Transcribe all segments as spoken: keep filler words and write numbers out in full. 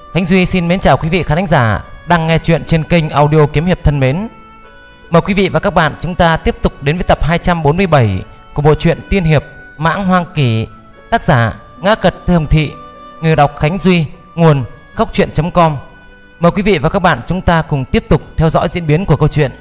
Khánh Duy xin mến chào quý vị khán giả đang nghe chuyện trên kênh audio Kiếm Hiệp thân mến. Mời quý vị và các bạn chúng ta tiếp tục đến với tập hai trăm bốn mươi bảy của bộ truyện tiên hiệp Mãng Hoang Kỷ, tác giả Ngã Cật Thê Hồng Thị, người đọc Khánh Duy, nguồn góc truyện chấm com. Mời quý vị và các bạn chúng ta cùng tiếp tục theo dõi diễn biến của câu chuyện.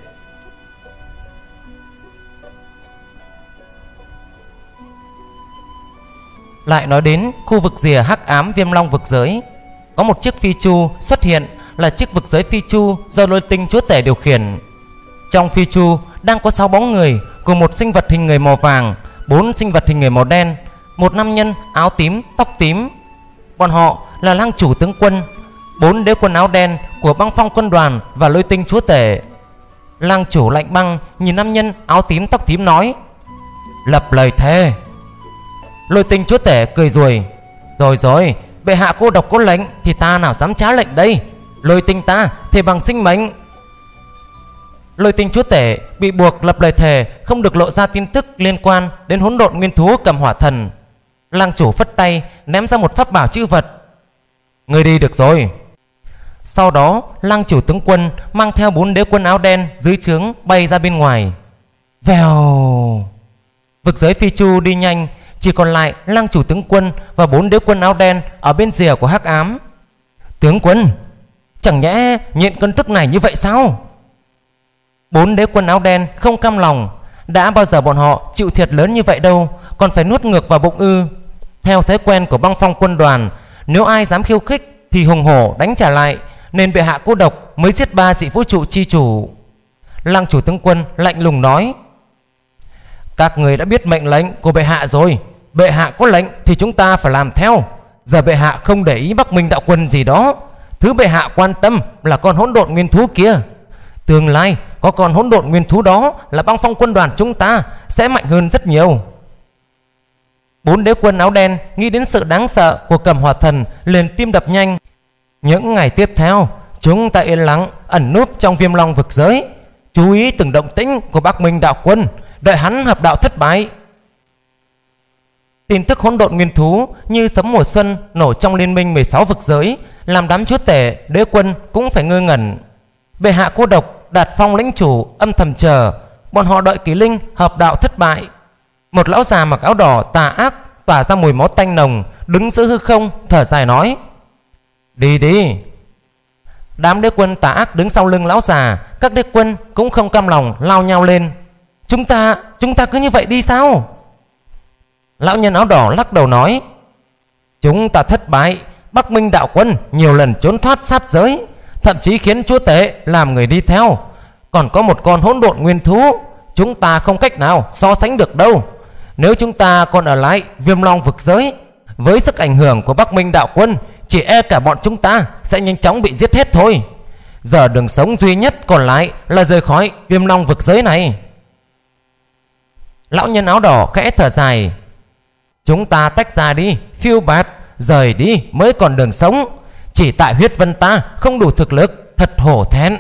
Lại nói đến khu vực rìa hắc ám viêm long vực giới, có một chiếc phi chu xuất hiện, là chiếc vực giới phi chu do Lôi Tinh chúa tể điều khiển. Trong phi chu đang có sáu bóng người, cùng một sinh vật hình người màu vàng, bốn sinh vật hình người màu đen, một nam nhân áo tím tóc tím. Bọn họ là Lang chủ tướng quân, bốn đế quân áo đen của Băng Phong quân đoàn và Lôi Tinh chúa tể. Lang chủ lạnh băng nhìn nam nhân áo tím tóc tím nói: "Lập lời thề." Lôi Tinh chúa tể cười ruồi: "Rồi rồi, bệ hạ cô độc có lệnh thì ta nào dám trá lệnh đây. Lôi Tinh ta thề bằng sinh mệnh." Lôi Tinh chúa tể bị buộc lập lời thề không được lộ ra tin tức liên quan đến hỗn độn nguyên thú cầm hỏa thần. Lang chủ phất tay ném ra một pháp bảo chữ vật: "Người đi được rồi." Sau đó Lang chủ tướng quân mang theo bốn đế quân áo đen dưới trướng bay ra bên ngoài. Vèo, vực giới phi chu đi nhanh, chỉ còn lại Lang chủ tướng quân và bốn đế quân áo đen ở bên rìa của hắc ám. "Tướng quân, chẳng nhẽ nhịn cơn tức này như vậy sao?" Bốn đế quân áo đen không cam lòng. Đã bao giờ bọn họ chịu thiệt lớn như vậy đâu, còn phải nuốt ngược vào bụng ư? Theo thói quen của Băng Phong quân đoàn, nếu ai dám khiêu khích thì hùng hổ đánh trả lại, nên bệ hạ cô độc mới giết ba dị vũ trụ chi chủ. Lang chủ tướng quân lạnh lùng nói: "Các người đã biết mệnh lệnh của bệ hạ rồi. Bệ hạ có lệnh thì chúng ta phải làm theo. Giờ bệ hạ không để ý Bắc Minh đạo quân gì đó. Thứ bệ hạ quan tâm là con hỗn độn nguyên thú kia. Tương lai có con hỗn độn nguyên thú đó là Băng Phong quân đoàn chúng ta sẽ mạnh hơn rất nhiều." Bốn đế quân áo đen nghĩ đến sự đáng sợ của cầm hỏa thần liền tim đập nhanh. Những ngày tiếp theo, chúng ta yên lặng ẩn núp trong viêm long vực giới, chú ý từng động tĩnh của Bắc Minh đạo quân, đợi hắn hợp đạo thất bại. Tin tức hỗn độn nguyên thú như sấm mùa xuân nổ trong liên minh mười sáu vực giới, làm đám chúa tể đế quân cũng phải ngơ ngẩn. Bệ hạ cô độc, Đạt Phong lĩnh chủ âm thầm chờ, bọn họ đợi Kỷ Linh hợp đạo thất bại. Một lão già mặc áo đỏ tà ác tỏa ra mùi máu tanh nồng, đứng giữa hư không thở dài nói: "Đi đi." Đám đế quân tà ác đứng sau lưng lão già, các đế quân cũng không cam lòng lao nhau lên. Chúng ta, chúng ta cứ như vậy đi sao?" Lão nhân áo đỏ lắc đầu nói: "Chúng ta thất bại. Bắc Minh đạo quân nhiều lần trốn thoát sát giới, thậm chí khiến chúa tể làm người đi theo. Còn có một con hỗn độn nguyên thú, chúng ta không cách nào so sánh được đâu. Nếu chúng ta còn ở lại viêm long vực giới, với sức ảnh hưởng của Bắc Minh đạo quân, chỉ e cả bọn chúng ta sẽ nhanh chóng bị giết hết thôi. Giờ đường sống duy nhất còn lại là rời khỏi viêm long vực giới này." Lão nhân áo đỏ khẽ thở dài: "Chúng ta tách ra đi, phiêu bạt, rời đi mới còn đường sống. Chỉ tại huyết vân ta không đủ thực lực, thật hổ thẹn."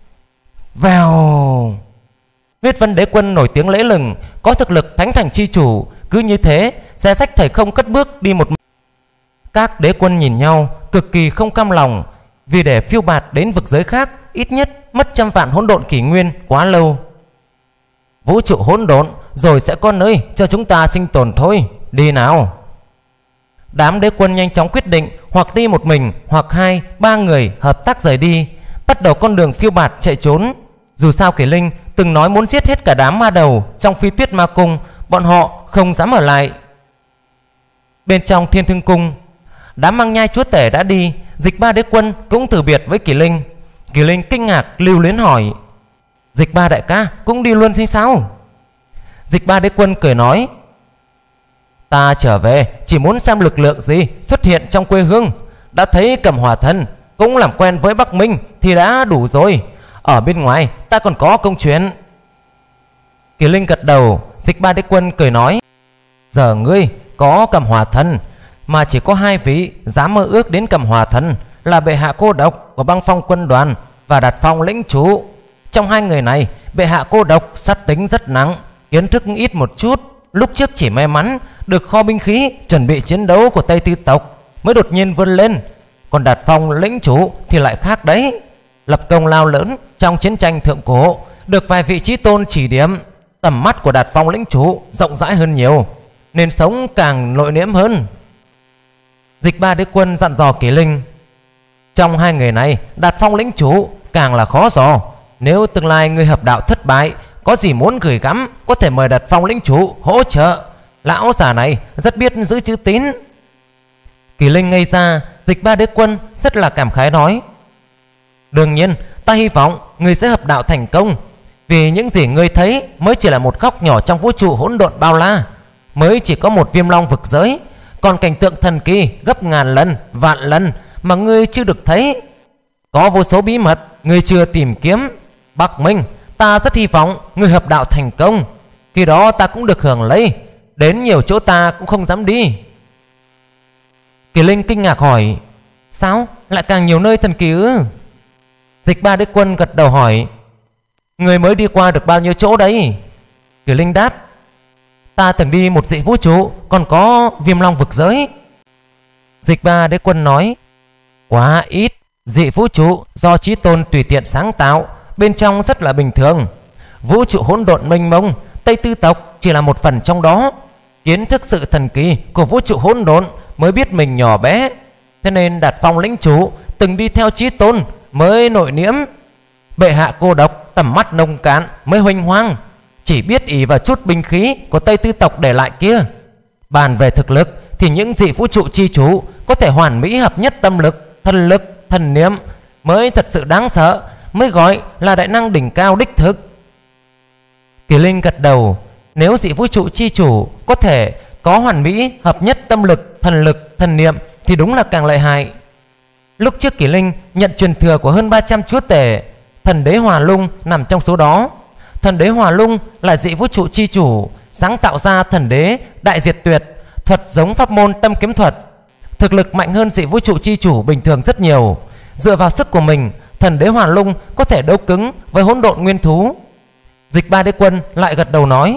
Vèo, huyết vân đế quân nổi tiếng lẫy lừng, có thực lực thánh thành chi chủ, cứ như thế xe sách thời không cất bước đi một. Các đế quân nhìn nhau cực kỳ không cam lòng, vì để phiêu bạt đến vực giới khác ít nhất mất trăm vạn hỗn độn kỷ nguyên quá lâu. Vũ trụ hỗn độn rồi sẽ có nơi cho chúng ta sinh tồn thôi, đi nào. Đám đế quân nhanh chóng quyết định, hoặc đi một mình hoặc hai ba người hợp tác rời đi, bắt đầu con đường phiêu bạt chạy trốn. Dù sao Kỷ Linh từng nói muốn giết hết cả đám ma đầu trong Phi Tuyết Ma Cung, bọn họ không dám ở lại. Bên trong Thiên Thương Cung, đám mang nhai chúa tể đã đi, Dịch Ba đế quân cũng từ biệt với Kỷ Linh. Kỷ Linh kinh ngạc lưu luyến hỏi: "Dịch Ba đại ca cũng đi luôn hay sao?" Dịch Ba đế quân cười nói: "Ta trở về chỉ muốn xem lực lượng gì xuất hiện trong quê hương. Đã thấy cầm hỏa thần, cũng làm quen với Bắc Minh thì đã đủ rồi. Ở bên ngoài ta còn có công chuyện." Kỷ Linh gật đầu. Dịch Ba đế quân cười nói: "Giờ ngươi có cầm hỏa thần, mà chỉ có hai vị dám mơ ước đến cầm hỏa thần, là bệ hạ cô độc của Băng Phong quân đoàn và Đạt Phong lĩnh chủ. Trong hai người này, bệ hạ cô độc sát tính rất nặng, kiến thức ít một chút. Lúc trước chỉ may mắn được kho binh khí chuẩn bị chiến đấu của Tây Tư tộc, mới đột nhiên vươn lên. Còn Đạt Phong lĩnh chủ thì lại khác đấy. Lập công lao lớn trong chiến tranh thượng cổ, được vài vị chí tôn chỉ điểm. Tầm mắt của Đạt Phong lĩnh chủ rộng rãi hơn nhiều, nên sống càng nội liễm hơn. Dịch Ba Đế Quân dặn dò Kỷ Linh: trong hai người này, Đạt Phong lĩnh chủ càng là khó dò. Nếu tương lai người hợp đạo thất bại, có gì muốn gửi gắm, có thể mời Đạt Phong lĩnh chủ hỗ trợ. Lão già này rất biết giữ chữ tín. Kỷ Linh ngây ra. Dịch Ba Đế Quân rất là cảm khái nói: đương nhiên ta hy vọng người sẽ hợp đạo thành công, vì những gì ngươi thấy mới chỉ là một góc nhỏ trong vũ trụ hỗn độn bao la, mới chỉ có một Viêm Long vực giới, còn cảnh tượng thần kỳ gấp ngàn lần vạn lần mà ngươi chưa được thấy. Có vô số bí mật ngươi chưa tìm kiếm. Bắc Minh, ta rất hy vọng ngươi hợp đạo thành công, khi đó ta cũng được hưởng lấy. Đến nhiều chỗ ta cũng không dám đi. Kỳ Linh kinh ngạc hỏi: sao lại càng nhiều nơi thần kỳ ư? Dịch Ba Đế Quân gật đầu hỏi: người mới đi qua được bao nhiêu chỗ đấy? Kỳ Linh đáp: ta từng đi một dị vũ trụ, còn có Viêm Long vực giới. Dịch Ba Đế Quân nói: quá ít. Dị vũ trụ do chí tôn tùy tiện sáng tạo, bên trong rất là bình thường. Vũ trụ hỗn độn mênh mông, Tây Tư tộc chỉ là một phần trong đó. Kiến thức sự thần kỳ của vũ trụ hỗn độn mới biết mình nhỏ bé. Thế nên Đạt Phong lĩnh chủ từng đi theo chí tôn mới nội liễm. Bệ hạ cô độc, tầm mắt nông cạn mới huênh hoang, chỉ biết ỷ vào chút binh khí của Tây Tư tộc để lại kia. Bàn về thực lực thì những dị vũ trụ chi chủ có thể hoàn mỹ hợp nhất tâm lực, thần lực, thần niệm mới thật sự đáng sợ, mới gọi là đại năng đỉnh cao đích thực. Kỳ Linh gật đầu. Nếu dị vũ trụ chi chủ có thể có hoàn mỹ hợp nhất tâm lực, thần lực, thần niệm thì đúng là càng lợi hại. Lúc trước Kỳ Linh nhận truyền thừa của hơn ba trăm chúa tể, thần đế Hỏa Lung nằm trong số đó. Thần đế Hỏa Lung là dị vũ trụ chi chủ sáng tạo ra thần đế đại diệt tuyệt, thuật giống pháp môn tâm kiếm thuật. Thực lực mạnh hơn dị vũ trụ chi chủ bình thường rất nhiều. Dựa vào sức của mình, thần đế Hỏa Lung có thể đấu cứng với hỗn độn nguyên thú. Dịch Ba Đế Quân lại gật đầu nói: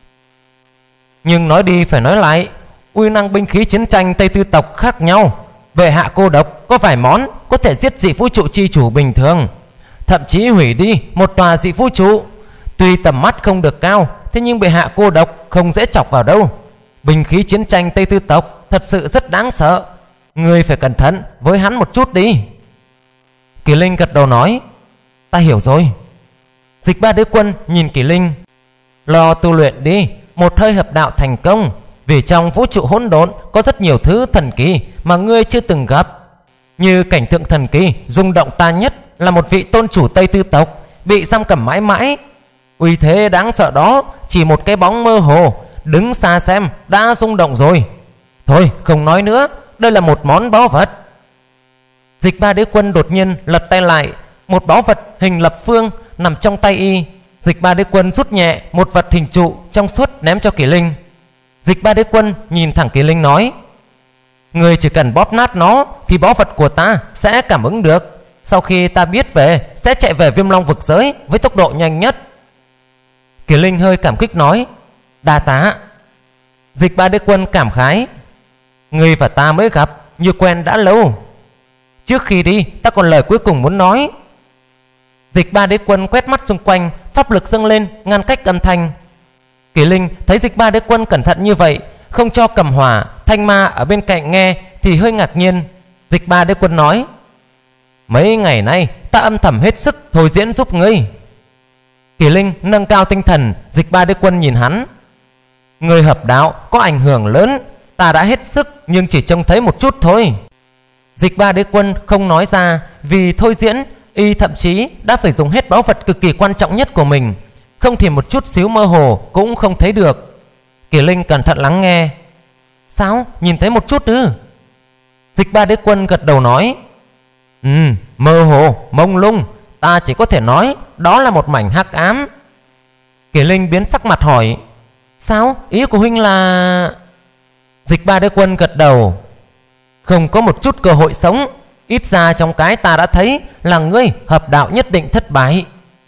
nhưng nói đi phải nói lại, uy năng binh khí chiến tranh Tây Tư tộc khác nhau. Bệ hạ cô độc có vài món có thể giết dị vũ trụ chi chủ bình thường, thậm chí hủy đi một tòa dị vũ trụ. Tuy tầm mắt không được cao, thế nhưng bệ hạ cô độc không dễ chọc vào đâu. Binh khí chiến tranh Tây Tư tộc thật sự rất đáng sợ, ngươi phải cẩn thận với hắn một chút đi. Kỳ Linh gật đầu nói: ta hiểu rồi. Dịch Ba Đế Quân nhìn Kỳ Linh: lo tu luyện đi, một hơi hợp đạo thành công. Vì trong vũ trụ hỗn độn có rất nhiều thứ thần kỳ mà ngươi chưa từng gặp. Như cảnh tượng thần kỳ rung động ta nhất là một vị tôn chủ Tây Tư tộc bị giam cầm mãi mãi. Uy thế đáng sợ đó, chỉ một cái bóng mơ hồ, đứng xa xem đã rung động rồi. Thôi không nói nữa, đây là một món báu vật. Dịch Ba Đế Quân đột nhiên lật tay lại, một báu vật hình lập phương nằm trong tay y. Dịch Ba Đế Quân rút nhẹ một vật hình trụ trong suốt ném cho Kỳ Linh. Dịch Ba Đế Quân nhìn thẳng Kỳ Linh nói: người chỉ cần bóp nát nó thì báu vật của ta sẽ cảm ứng được. Sau khi ta biết về, sẽ chạy về Viêm Long vực giới với tốc độ nhanh nhất. Kỳ Linh hơi cảm kích nói: đa tạ. Dịch Ba Đế Quân cảm khái: người và ta mới gặp, như quen đã lâu. Trước khi đi, ta còn lời cuối cùng muốn nói. Dịch Ba Đế Quân quét mắt xung quanh, pháp lực dâng lên ngăn cách âm thanh. Kỳ Linh thấy Dịch Ba Đế Quân cẩn thận như vậy, không cho cầm hỏa, thanh ma ở bên cạnh nghe thì hơi ngạc nhiên. Dịch Ba Đế Quân nói: mấy ngày nay ta âm thầm hết sức thôi diễn giúp ngươi. Kỳ Linh nâng cao tinh thần. Dịch Ba Đế Quân nhìn hắn: người hợp đạo có ảnh hưởng lớn, ta đã hết sức nhưng chỉ trông thấy một chút thôi. Dịch Ba Đế Quân không nói ra, vì thôi diễn y thậm chí đã phải dùng hết báu vật cực kỳ quan trọng nhất của mình, không thì một chút xíu mơ hồ cũng không thấy được. Kỳ Linh cẩn thận lắng nghe: sao, nhìn thấy một chút ư? Dịch Ba Đế Quân gật đầu nói: ừ, mơ hồ, mông lung, ta chỉ có thể nói đó là một mảnh hắc ám. Kỳ Linh biến sắc mặt hỏi: sao, ý của huynh là... Dịch Ba Đế Quân gật đầu: không có một chút cơ hội sống. Ít ra trong cái ta đã thấy là ngươi hợp đạo nhất định thất bại.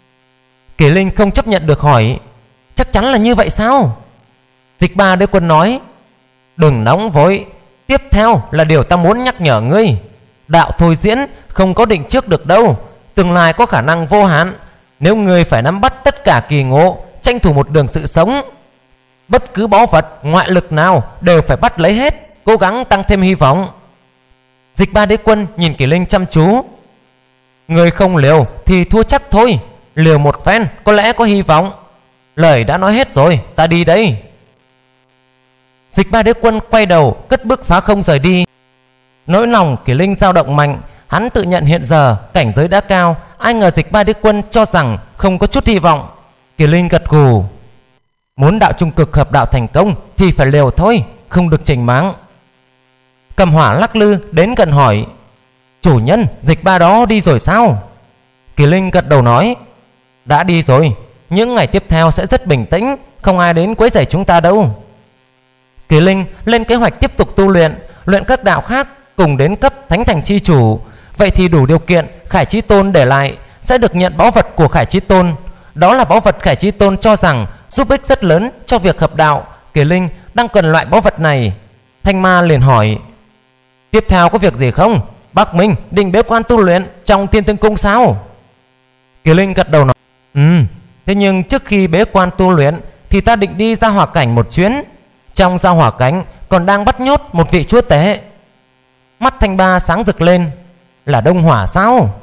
Kỳ Linh không chấp nhận được hỏi: chắc chắn là như vậy sao? Dịch Ba Đế Quân nói: đừng nóng vội, tiếp theo là điều ta muốn nhắc nhở ngươi. Đạo thôi diễn không có định trước được đâu, tương lai có khả năng vô hạn. Nếu người phải nắm bắt tất cả kỳ ngộ, tranh thủ một đường sự sống, bất cứ báu vật ngoại lực nào đều phải bắt lấy hết, cố gắng tăng thêm hy vọng. Dịch Ba Đế Quân nhìn Kỷ Linh chăm chú. Người không liều thì thua chắc thôi, liều một phen có lẽ có hy vọng. Lời đã nói hết rồi, ta đi đây. Dịch Ba Đế Quân quay đầu cất bước phá không rời đi. Nỗi lòng Kỷ Linh dao động mạnh. Hắn tự nhận hiện giờ cảnh giới đã cao, ai ngờ Dịch Ba Đế Quân cho rằng không có chút hy vọng. Kỷ Linh gật gù. Muốn đạo trung cực hợp đạo thành công thì phải liều thôi, không được chỉnh máng. Cầm Hỏa lắc lư đến gần hỏi, chủ nhân, Dịch Ba đó đi rồi sao? Kỷ Linh gật đầu nói, đã đi rồi. Những ngày tiếp theo sẽ rất bình tĩnh, không ai đến quấy rầy chúng ta đâu. Kỷ Linh lên kế hoạch tiếp tục tu luyện, luyện các đạo khác cùng đến cấp Thánh Thành chi chủ. Vậy thì đủ điều kiện Khải Chí Tôn để lại sẽ được nhận báu vật của Khải Chí Tôn. Đó là báu vật Khải Chí Tôn cho rằng giúp ích rất lớn cho việc hợp đạo. Kỷ Linh đang cần loại báu vật này. Thanh Ma liền hỏi, tiếp theo có việc gì không? Bắc Minh định bế quan tu luyện trong Thiên Tương Cung sao? Kỷ Linh gật đầu nói, Ừ, thế nhưng trước khi bế quan tu luyện thì ta định đi ra hỏa cảnh một chuyến. Trong ra hỏa cảnh còn đang bắt nhốt một vị chúa tể. Mắt Thanh Ba sáng rực lên, là Đông Hỏa sao?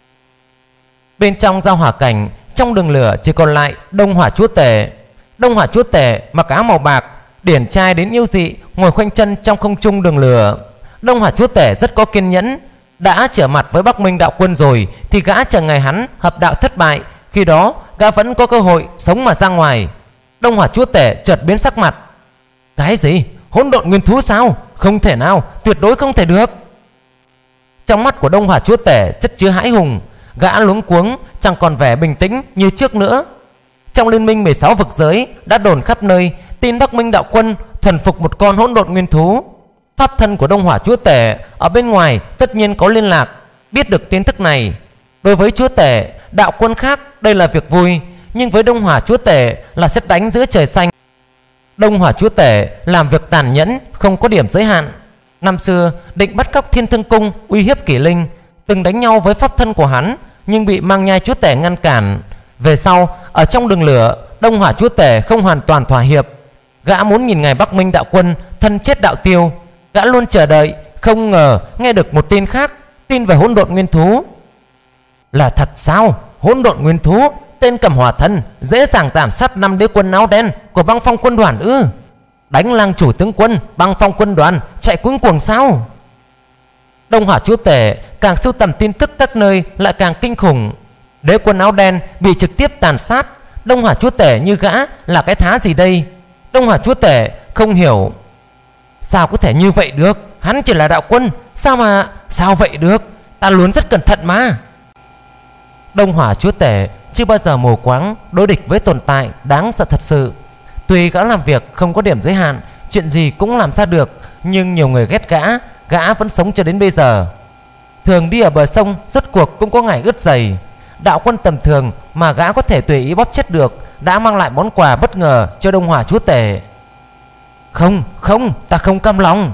Bên trong ra hỏa cảnh, trong đường lửa chỉ còn lại Đông Hỏa chúa tể. Đông Hỏa chúa tể mặc áo màu bạc, điển trai đến yêu dị, ngồi khoanh chân trong không trung đường lửa. Đông Hỏa chúa tể rất có kiên nhẫn, đã trở mặt với Bắc Minh đạo quân rồi thì gã chờ ngày hắn hợp đạo thất bại, khi đó gã vẫn có cơ hội sống mà ra ngoài. Đông Hỏa chúa tể chợt biến sắc mặt. Cái gì? Hỗn độn nguyên thú sao? Không thể nào, tuyệt đối không thể được. Trong mắt của Đông Hỏa chúa tể chất chứa hãi hùng, gã luống cuống, chẳng còn vẻ bình tĩnh như trước nữa. Trong liên minh mười sáu vực giới đã đồn khắp nơi tin Bắc Minh đạo quân thuần phục một con hỗn độn nguyên thú. Pháp thân của Đông Hỏa chúa tể ở bên ngoài tất nhiên có liên lạc, biết được tin tức này. Đối với chúa tể, đạo quân khác đây là việc vui, nhưng với Đông Hỏa chúa tể là sét đánh giữa trời xanh. Đông Hỏa chúa tể làm việc tàn nhẫn, không có điểm giới hạn. Năm xưa định bắt cóc Thiên Thương Cung uy hiếp Kỷ Linh, từng đánh nhau với pháp thân của hắn nhưng bị Mang Nhai chúa tể ngăn cản. Về sau ở trong đường lửa, Đông Hỏa chúa tể không hoàn toàn thỏa hiệp. Gã muốn nhìn ngày Bắc Minh đạo quân thân chết đạo tiêu. Gã luôn chờ đợi, không ngờ nghe được một tin khác, tin về hỗn độn nguyên thú. Là thật sao? Hỗn độn nguyên thú, tên Cầm Hỏa thân dễ dàng tàn sát năm đế quân áo đen của Băng Phong quân đoàn ư? Đánh Lang chủ tướng quân Băng Phong quân đoàn chạy cuống cuồng sao? Đông Hỏa chúa tể càng sưu tầm tin tức các nơi lại càng kinh khủng. Đế quân áo đen bị trực tiếp tàn sát, Đông Hỏa chúa tể như gã là cái thá gì đây? Đông Hỏa chúa tể không hiểu, sao có thể như vậy được? Hắn chỉ là đạo quân, sao mà sao vậy được? Ta luôn rất cẩn thận mà. Đông Hỏa chúa tể chưa bao giờ mù quáng đối địch với tồn tại đáng sợ thật sự. Tuy gã làm việc không có điểm giới hạn, chuyện gì cũng làm ra được, nhưng nhiều người ghét gã, gã vẫn sống cho đến bây giờ. Thường đi ở bờ sông, rốt cuộc cũng có ngày ướt giày. Đạo quân tầm thường mà gã có thể tùy ý bóp chết được đã mang lại món quà bất ngờ cho Đông Hỏa chúa tể. Không, không, ta không cam lòng.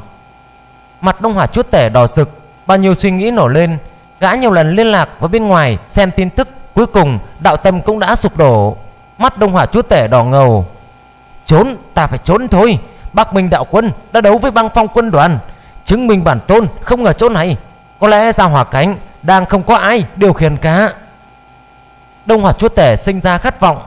Mặt Đông Hỏa chúa tể đỏ rực, bao nhiêu suy nghĩ nổi lên. Gã nhiều lần liên lạc với bên ngoài xem tin tức, cuối cùng đạo tâm cũng đã sụp đổ. Mắt Đông Hỏa chúa tể đỏ ngầu. Trốn, ta phải trốn thôi. Bắc Minh đạo quân đã đấu với Băng Phong quân đoàn, chứng minh bản tôn không ở chỗ này. Có lẽ ra hỏa cánh đang không có ai điều khiển cả. Đông Hỏa chúa tể sinh ra khát vọng.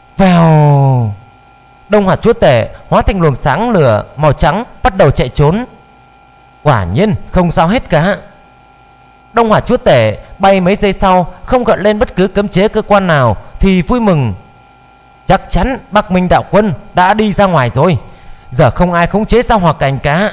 Vèo. Đông Hỏa chúa tể hóa thành luồng sáng lửa màu trắng bắt đầu chạy trốn. Quả nhiên không sao hết cả. Đông Hỏa chúa tể bay mấy giây sau không gợn lên bất cứ cấm chế cơ quan nào thì vui mừng. Chắc chắn Bắc Minh đạo quân đã đi ra ngoài rồi, giờ không ai khống chế sao hỏa cảnh cả.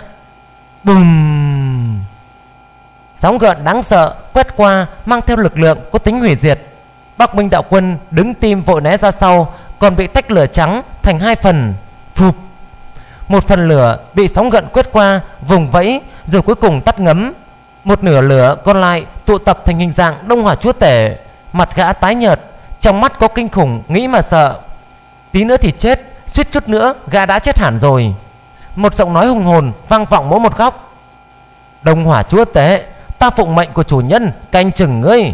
Bùm. Sóng gợn đáng sợ quét qua mang theo lực lượng có tính hủy diệt. Bắc Minh đạo quân đứng tim vội né ra sau, còn bị tách lửa trắng thành hai phần. Phụp. Một phần lửa bị sóng gợn quét qua vùng vẫy rồi cuối cùng tắt ngấm. Một nửa lửa còn lại tụ tập thành hình dạng Đông Hỏa chúa tể. Mặt gã tái nhợt, trong mắt có kinh khủng, nghĩ mà sợ. Tí nữa thì chết, suýt chút nữa gã đã chết hẳn rồi. Một giọng nói hùng hồn vang vọng mỗi một góc. Đông Hỏa chúa tể, ta phụng mệnh của chủ nhân canh chừng ngươi.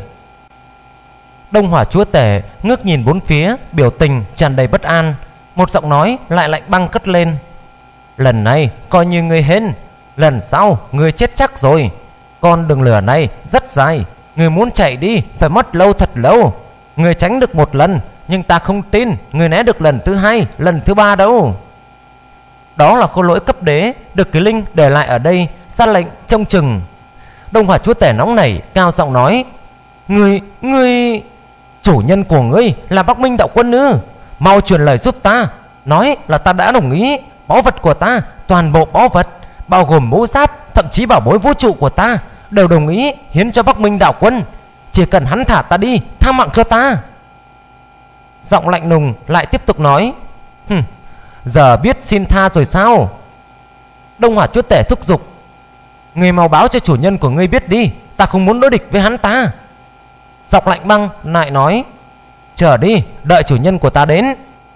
Đông Hỏa chúa tể ngước nhìn bốn phía, biểu tình tràn đầy bất an. Một giọng nói lại lạnh băng cất lên: lần này coi như ngươi hên, lần sau ngươi chết chắc rồi. Con đường lửa này rất dài, ngươi muốn chạy đi phải mất lâu thật lâu. Ngươi tránh được một lần, nhưng ta không tin ngươi né được lần thứ hai, lần thứ ba đâu. Đó là khô lỗi cấp đế được Kỳ Linh để lại ở đây, ra lệnh trông chừng. Đông Hỏa chúa tể nóng nảy cao giọng nói: Ngươi, ngươi chủ nhân của ngươi là Bắc Minh đạo quân ư? Mau truyền lời giúp ta, nói là ta đã đồng ý báu vật của ta, toàn bộ báu vật bao gồm mũ giáp, thậm chí bảo bối vũ trụ của ta đều đồng ý hiến cho Bắc Minh đạo quân. Chỉ cần hắn thả ta đi, tha mạng cho ta. Giọng lạnh lùng lại tiếp tục nói: Hừm, giờ biết xin tha rồi sao? Đông Hỏa chúa tể thúc giục: Ngươi mau báo cho chủ nhân của ngươi biết đi, ta không muốn đối địch với hắn ta. Giọng lạnh băng lại nói: Chờ đi, đợi chủ nhân của ta đến.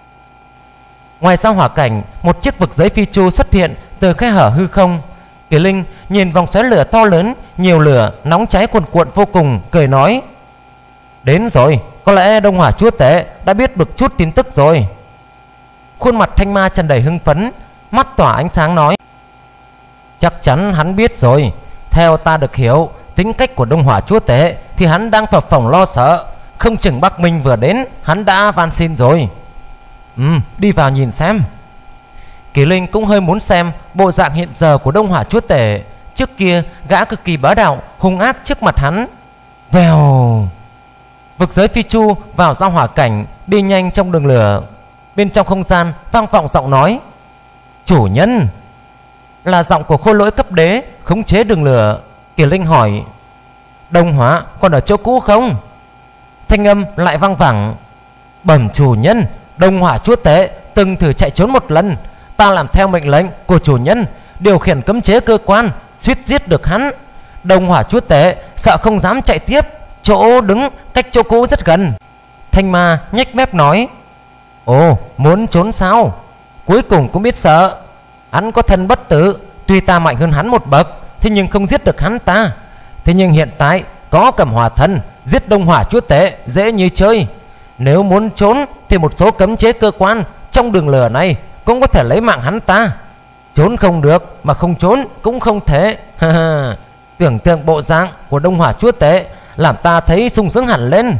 Ngoài sao hỏa cảnh, một chiếc vực giới phi chu xuất hiện từ khe hở hư không. Kỳ Linh nhìn vòng xoáy lửa to lớn, nhiều lửa nóng cháy cuồn cuộn vô cùng, cười nói: Đến rồi, có lẽ Đông Hỏa chúa tể đã biết được chút tin tức rồi. Khuôn mặt Thanh Ma tràn đầy hưng phấn, mắt tỏa ánh sáng nói: Chắc chắn hắn biết rồi. Theo ta được hiểu, tính cách của Đông Hỏa chúa tể thì hắn đang phập phồng lo sợ. Không chừng Bắc Minh vừa đến, hắn đã van xin rồi. Ừ, đi vào nhìn xem. Kỳ Linh cũng hơi muốn xem bộ dạng hiện giờ của Đông Hỏa chúa tể. Trước kia gã cực kỳ bá đạo, hung ác trước mặt hắn. Vèo. Vực giới phi chu vào giao hỏa cảnh, đi nhanh trong đường lửa. Bên trong không gian vang vọng giọng nói: Chủ nhân. Là giọng của khôi lỗi cấp đế khống chế đường lửa. Kỳ Linh hỏi: Đông Hỏa còn ở chỗ cũ không? Thanh âm lại vang vẳng: Bẩm chủ nhân, Đông Hỏa chúa tể từng thử chạy trốn một lần. Ta làm theo mệnh lệnh của chủ nhân, điều khiển cấm chế cơ quan, suýt giết được hắn. Đông Hỏa chúa tể sợ không dám chạy tiếp, chỗ đứng cách chỗ cũ rất gần. Thanh Ma nhếch mép nói: Ồ, muốn trốn sao? Cuối cùng cũng biết sợ. Hắn có thân bất tử, tuy ta mạnh hơn hắn một bậc, thế nhưng không giết được hắn ta. Thế nhưng hiện tại có cầm hỏa thân, giết Đông Hỏa chúa tể dễ như chơi. Nếu muốn trốn thì một số cấm chế cơ quan trong đường lửa này cũng có thể lấy mạng hắn ta. Trốn không được, mà không trốn cũng không thể. Tưởng tượng bộ dạng của Đông Hỏa chúa tể làm ta thấy sung sướng hẳn lên.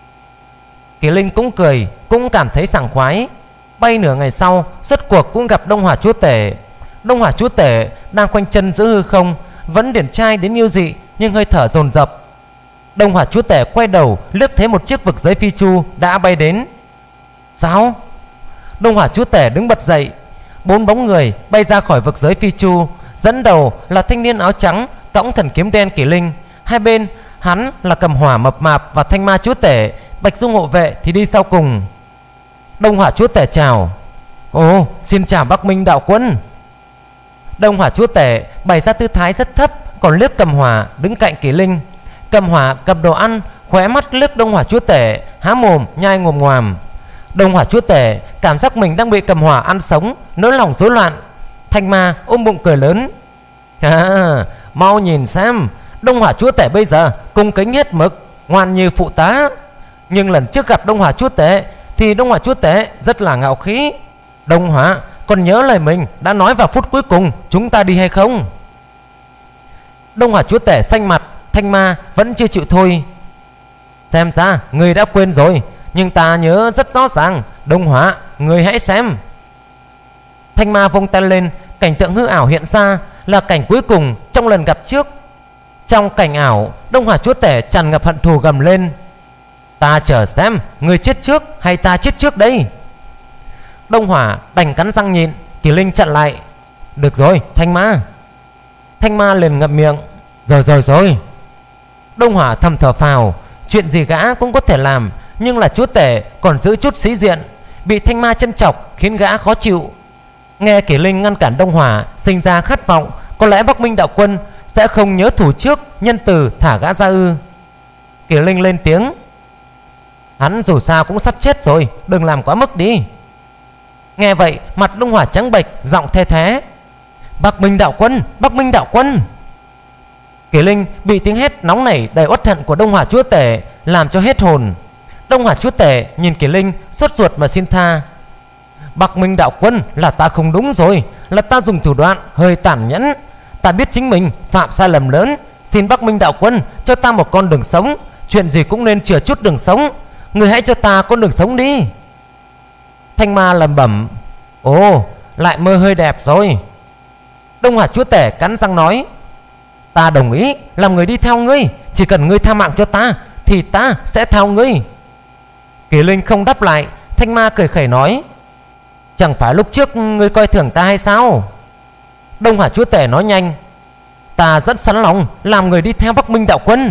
Kỳ Linh cũng cười, cũng cảm thấy sảng khoái. Bay nửa ngày sau, rốt cuộc cũng gặp Đông Hỏa chúa tể. Đông Hỏa chúa tể đang khoanh chân giữa hư không, vẫn điển trai đến yêu dị, nhưng hơi thở dồn dập. Đông Hỏa chúa tể quay đầu liếc thấy một chiếc vực giới phi chu đã bay đến. Sao? Đông Hỏa chúa tể đứng bật dậy. Bốn bóng người bay ra khỏi vực giới phi chu. Dẫn đầu là thanh niên áo trắng cõng thần kiếm đen Kỳ Linh. Hai bên hắn là Cầm Hỏa mập mạp và Thanh Ma chúa tể. Bạch Dung hộ vệ thì đi sau cùng. Đông Hỏa chúa tể chào: Ồ, xin chào Bắc Minh đạo quân. Đông Hỏa chúa tể bày ra tư thái rất thấp, còn liếc Cầm Hỏa đứng cạnh Kỳ Linh. Cầm Hỏa cầm đồ ăn, khóe mắt liếc Đông Hỏa chúa tể, há mồm nhai ngồm ngoàm. Đông Hỏa chúa tể cảm giác mình đang bị Cầm Hỏa ăn sống, nỗi lòng rối loạn. Thanh Ma ôm bụng cười lớn: À, mau nhìn xem, Đông Hỏa chúa tể bây giờ cung kính hết mực, ngoan như phụ tá. Nhưng lần trước gặp Đông Hỏa chúa tể thì Đông Hỏa chúa tể rất là ngạo khí. Đông Hỏa còn nhớ lời mình đã nói vào phút cuối cùng chúng ta đi hay không? Đông Hỏa chúa tể xanh mặt. Thanh Ma vẫn chưa chịu thôi. Xem ra người đã quên rồi, nhưng ta nhớ rất rõ ràng. Đông Hỏa, người hãy xem. Thanh Ma vung tay lên, cảnh tượng hư ảo hiện ra là cảnh cuối cùng trong lần gặp trước. Trong cảnh ảo, Đông Hỏa chúa tể tràn ngập hận thù gầm lên: Ta chờ xem người chết trước hay ta chết trước đây. Đông Hỏa đành cắn răng nhịn. Kỳ Linh chặn lại: Được rồi Thanh Ma. Thanh Ma liền ngậm miệng: Rồi rồi rồi. Đông Hỏa thầm thở phào. Chuyện gì gã cũng có thể làm, nhưng là chúa tể còn giữ chút sĩ diện, bị Thanh Ma châm chọc khiến gã khó chịu. Nghe Kỳ Linh ngăn cản Đông Hỏa, sinh ra khát vọng có lẽ Bắc Minh đạo quân sẽ không nhớ thủ trước, nhân từ thả gã ra ư. Kỳ Linh lên tiếng: Hắn dù sao cũng sắp chết rồi, đừng làm quá mức đi. Nghe vậy mặt Đông Hỏa trắng bệch, giọng thê thé: Bắc Minh đạo quân, Bắc Minh đạo quân. Kỷ Linh bị tiếng hét nóng nảy đầy uất hận của Đông Hỏa chúa tể làm cho hết hồn. Đông Hỏa chúa tể nhìn Kỷ Linh sốt ruột mà xin tha. Bắc Minh đạo quân, là ta không đúng rồi, là ta dùng thủ đoạn hơi tàn nhẫn. Ta biết chính mình phạm sai lầm lớn, xin Bắc Minh đạo quân cho ta một con đường sống. Chuyện gì cũng nên chừa chút đường sống, người hãy cho ta con đường sống đi. Thanh Ma lẩm bẩm. Ồ, lại mơ hơi đẹp rồi. Đông Hỏa chúa tể cắn răng nói. Ta đồng ý làm người đi theo ngươi, chỉ cần ngươi tha mạng cho ta thì ta sẽ theo ngươi. Kỷ Linh không đáp lại. Thanh Ma cười khẩy nói. Chẳng phải lúc trước ngươi coi thường ta hay sao? Đông Hỏa chúa tể nói nhanh. Ta rất sẵn lòng làm người đi theo Bắc Minh đạo quân.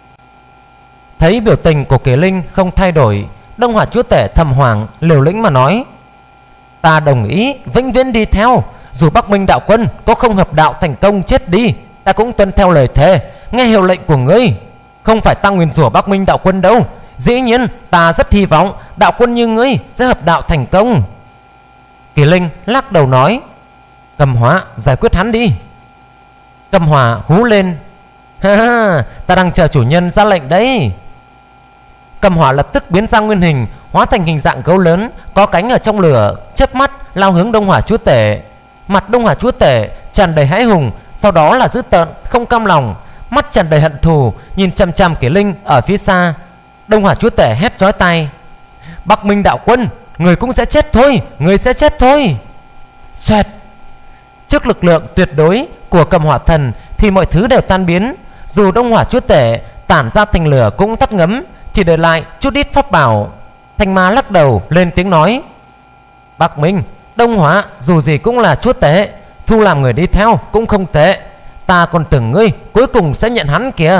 Thấy biểu tình của Kỷ Linh không thay đổi, Đông Hỏa chúa tể thầm hoảng liều lĩnh mà nói. Ta đồng ý vĩnh viễn đi theo, dù Bắc Minh đạo quân có không hợp đạo thành công chết đi, ta cũng tuân theo lời thề, nghe hiệu lệnh của ngươi. Không phải ta nguyền rủa Bắc Minh đạo quân đâu. Dĩ nhiên ta rất hy vọng đạo quân như ngươi sẽ hợp đạo thành công. Kỷ Linh lắc đầu nói. Cầm Hỏa, giải quyết hắn đi. Cầm Hỏa hú lên. Ha ha, ta đang chờ chủ nhân ra lệnh đấy. Cầm Hỏa lập tức biến ra nguyên hình, hóa thành hình dạng gấu lớn có cánh ở trong lửa, chớp mắt lao hướng Đông Hỏa chúa tể. Mặt Đông Hỏa chúa tể tràn đầy hãi hùng, sau đó là dữ tợn không cam lòng, mắt tràn đầy hận thù nhìn chằm chằm Kỷ Linh ở phía xa. Đông Hỏa chúa tể hét chói tai. Bắc Minh đạo quân, người cũng sẽ chết thôi, người sẽ chết thôi. Xoẹt. Trước lực lượng tuyệt đối của Cầm Hỏa thần thì mọi thứ đều tan biến. Dù Đông Hỏa chúa tể tản ra thành lửa cũng tắt ngấm, chỉ để lại chút ít pháp bảo. Thanh Ma lắc đầu lên tiếng nói. Bắc Minh, Đông Hỏa dù gì cũng là chúa tể, thu làm người đi theo cũng không tệ. Ta còn tưởng ngươi cuối cùng sẽ nhận hắn kìa.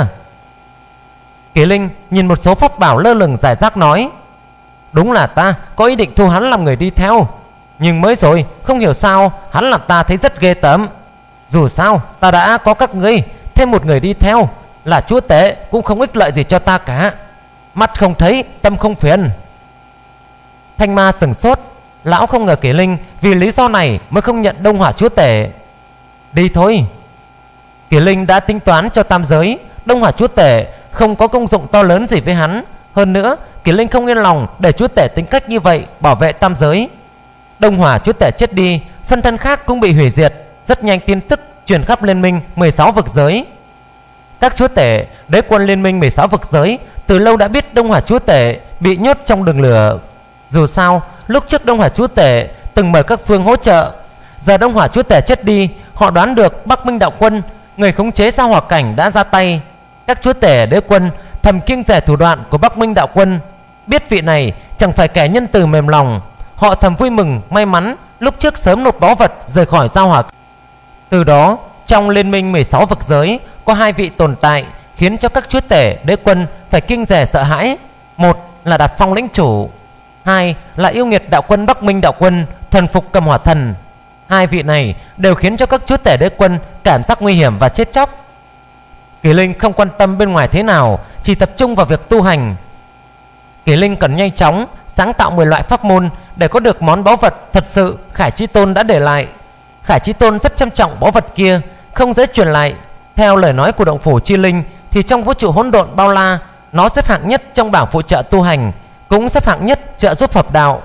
Kỷ Linh nhìn một số pháp bảo lơ lửng rải rác nói. Đúng là ta có ý định thu hắn làm người đi theo, nhưng mới rồi không hiểu sao hắn làm ta thấy rất ghê tởm. Dù sao ta đã có các ngươi, thêm một người đi theo là chúa tể cũng không ích lợi gì cho ta cả. Mắt không thấy tâm không phiền. Thanh Ma sừng sốt. Lão không ngờ Kỷ Linh vì lý do này mới không nhận Đông Hỏa chúa tể. Đi thôi. Kỷ Linh đã tính toán cho tam giới, Đông Hỏa chúa tể không có công dụng to lớn gì với hắn. Hơn nữa Kỷ Linh không yên lòng để chúa tể tính cách như vậy bảo vệ tam giới. Đông Hỏa chúa tể chết đi, phân thân khác cũng bị hủy diệt. Rất nhanh tin tức truyền khắp liên minh mười sáu vực giới. Các chúa tể đế quân liên minh mười sáu vực giới từ lâu đã biết Đông Hỏa chúa tể bị nhốt trong đường lửa. Dù sao lúc trước Đông Hỏa chúa tể từng mời các phương hỗ trợ, giờ Đông Hỏa chúa tể chết đi, họ đoán được Bắc Minh đạo quân, người khống chế sao hỏa cảnh đã ra tay. Các chúa tể đế quân thầm kiêng dè thủ đoạn của Bắc Minh đạo quân, biết vị này chẳng phải kẻ nhân từ mềm lòng. Họ thầm vui mừng may mắn lúc trước sớm nộp báu vật rời khỏi sao hỏa. Từ đó trong liên minh mười sáu vực giới có hai vị tồn tại khiến cho các chúa tể đế quân phải kiêng dè sợ hãi. Một là Đạt Phong lĩnh chủ, hai là yêu nghiệt đạo quân Bắc Minh đạo quân thuần phục Cầm Hỏa thần. Hai vị này đều khiến cho các chúa tể đế quân cảm giác nguy hiểm và chết chóc. Kỷ Linh không quan tâm bên ngoài thế nào, chỉ tập trung vào việc tu hành. Kỷ Linh cần nhanh chóng sáng tạo mười loại pháp môn để có được món báu vật thật sự Khải Chí Tôn đã để lại. Khải Chí Tôn rất trân trọng báu vật kia, không dễ truyền lại. Theo lời nói của động phủ Chi Linh thì trong vũ trụ hỗn độn bao la, nó xếp hạng nhất trong bảng phụ trợ tu hành, cũng xếp hạng nhất trợ giúp hợp đạo.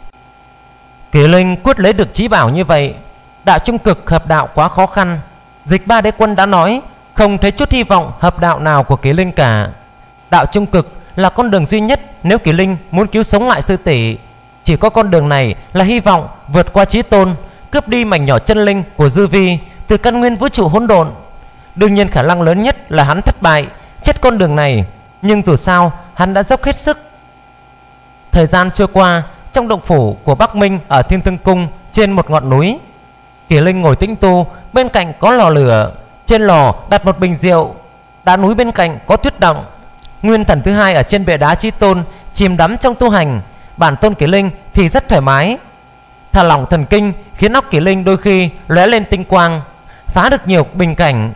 Kỷ Linh quyết lấy được chí bảo như vậy. Đạo trung cực hợp đạo quá khó khăn. Dịch Ba đế quân đã nói không thấy chút hy vọng hợp đạo nào của Kỷ Linh cả. Đạo trung cực là con đường duy nhất nếu Kỷ Linh muốn cứu sống lại sư tỷ. Chỉ có con đường này là hy vọng vượt qua Chí Tôn, cướp đi mảnh nhỏ chân linh của dư vi từ căn nguyên vũ trụ hỗn độn. Đương nhiên khả năng lớn nhất là hắn thất bại, chết con đường này, nhưng dù sao hắn đã dốc hết sức. Thời gian trôi qua, trong động phủ của Bắc Minh ở Thiên Thương Cung trên một ngọn núi, Kỷ Linh ngồi tĩnh tu, bên cạnh có lò lửa, trên lò đặt một bình rượu. Đá núi bên cạnh có tuyết động. Nguyên thần thứ hai ở trên bệ đá Chí Tôn chìm đắm trong tu hành. Bản tôn Kỷ Linh thì rất thoải mái. Thả lỏng thần kinh khiến óc Kỷ Linh đôi khi lóe lên tinh quang, phá được nhiều bình cảnh.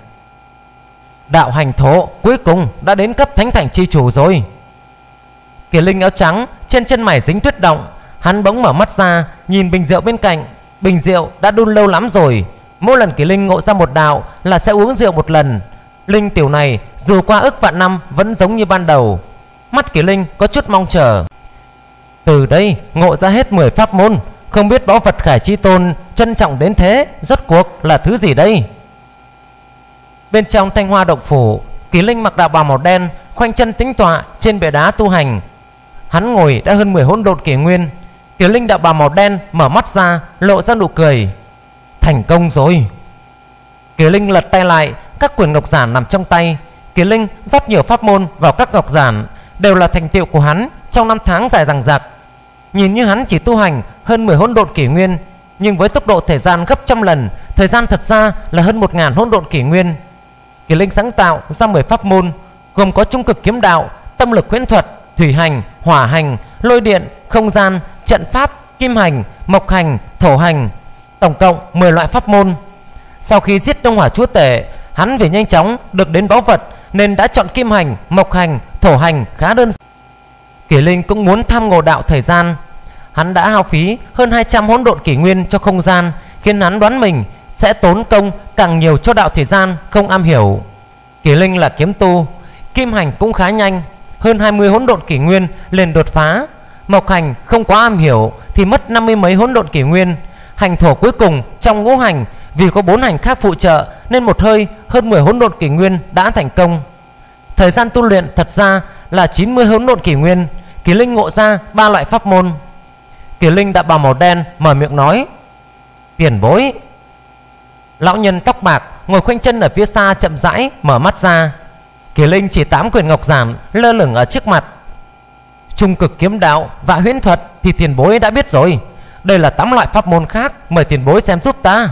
Đạo hành thổ cuối cùng đã đến cấp thánh thành chi chủ rồi. Kỷ Linh áo trắng trên chân mày dính tuyết động, hắn bỗng mở mắt ra nhìn bình rượu bên cạnh. Bình rượu đã đun lâu lắm rồi. Mỗi lần Kỷ Linh ngộ ra một đạo là sẽ uống rượu một lần. Linh tiểu này dù qua ức vạn năm vẫn giống như ban đầu. Mắt Kỳ Linh có chút mong chờ. Từ đây ngộ ra hết mười pháp môn, không biết báu vật Khải Chí Tôn trân trọng đến thế rốt cuộc là thứ gì đây? Bên trong Thanh Hoa động phủ, Kỳ Linh mặc đạo bào màu đen, khoanh chân tĩnh tọa trên bệ đá tu hành. Hắn ngồi đã hơn mười hỗn độn kỷ nguyên. Kỳ Linh đạo bào màu đen mở mắt ra, lộ ra nụ cười. Thành công rồi. Kỳ Linh lật tay lại, các quyển ngọc giản nằm trong tay. Kỳ Linh rót nhiều pháp môn vào các ngọc giản, đều là thành tựu của hắn trong năm tháng dài dằng dặc. Nhìn như hắn chỉ tu hành hơn mười hỗn độn kỷ nguyên, nhưng với tốc độ thời gian gấp trăm lần, thời gian thật ra là hơn một ngàn hỗn độn kỷ nguyên. Kỳ Linh sáng tạo ra mười pháp môn, gồm có trung cực kiếm đạo, tâm lực huyễn thuật, thủy hành, hỏa hành, lôi điện, không gian, trận pháp, kim hành, mộc hành, thổ hành, tổng cộng mười loại pháp môn. Sau khi giết Đông Hỏa chúa tể, hắn vì nhanh chóng được đến báu vật nên đã chọn kim hành, mộc hành, thổ hành khá đơn giản. Kỳ Linh cũng muốn tham ngộ đạo thời gian. Hắn đã hao phí hơn hai trăm hỗn độn kỷ nguyên cho không gian, khiến hắn đoán mình sẽ tốn công càng nhiều cho đạo thời gian không am hiểu. Kỳ Linh là kiếm tu, kim hành cũng khá nhanh, hơn hai mươi hỗn độn kỷ nguyên liền đột phá. Mộc hành không quá am hiểu thì mất năm mươi mấy hỗn độn kỷ nguyên. Hành thổ cuối cùng trong ngũ hành, vì có bốn hành khác phụ trợ nên một hơi hơn mười hỗn độn kỷ nguyên đã thành công. Thời gian tu luyện thật ra là chín mươi hỗn độn kỷ nguyên. Kỳ Linh ngộ ra ba loại pháp môn. Kỳ Linh đã bào màu đen mở miệng nói: tiền bối. Lão nhân tóc bạc ngồi khoanh chân ở phía xa chậm rãi mở mắt ra. Kỳ Linh chỉ tám quyển ngọc giản lơ lửng ở trước mặt. Trung cực kiếm đạo và huyễn thuật thì tiền bối đã biết rồi, đây là tám loại pháp môn khác, mời tiền bối xem giúp ta.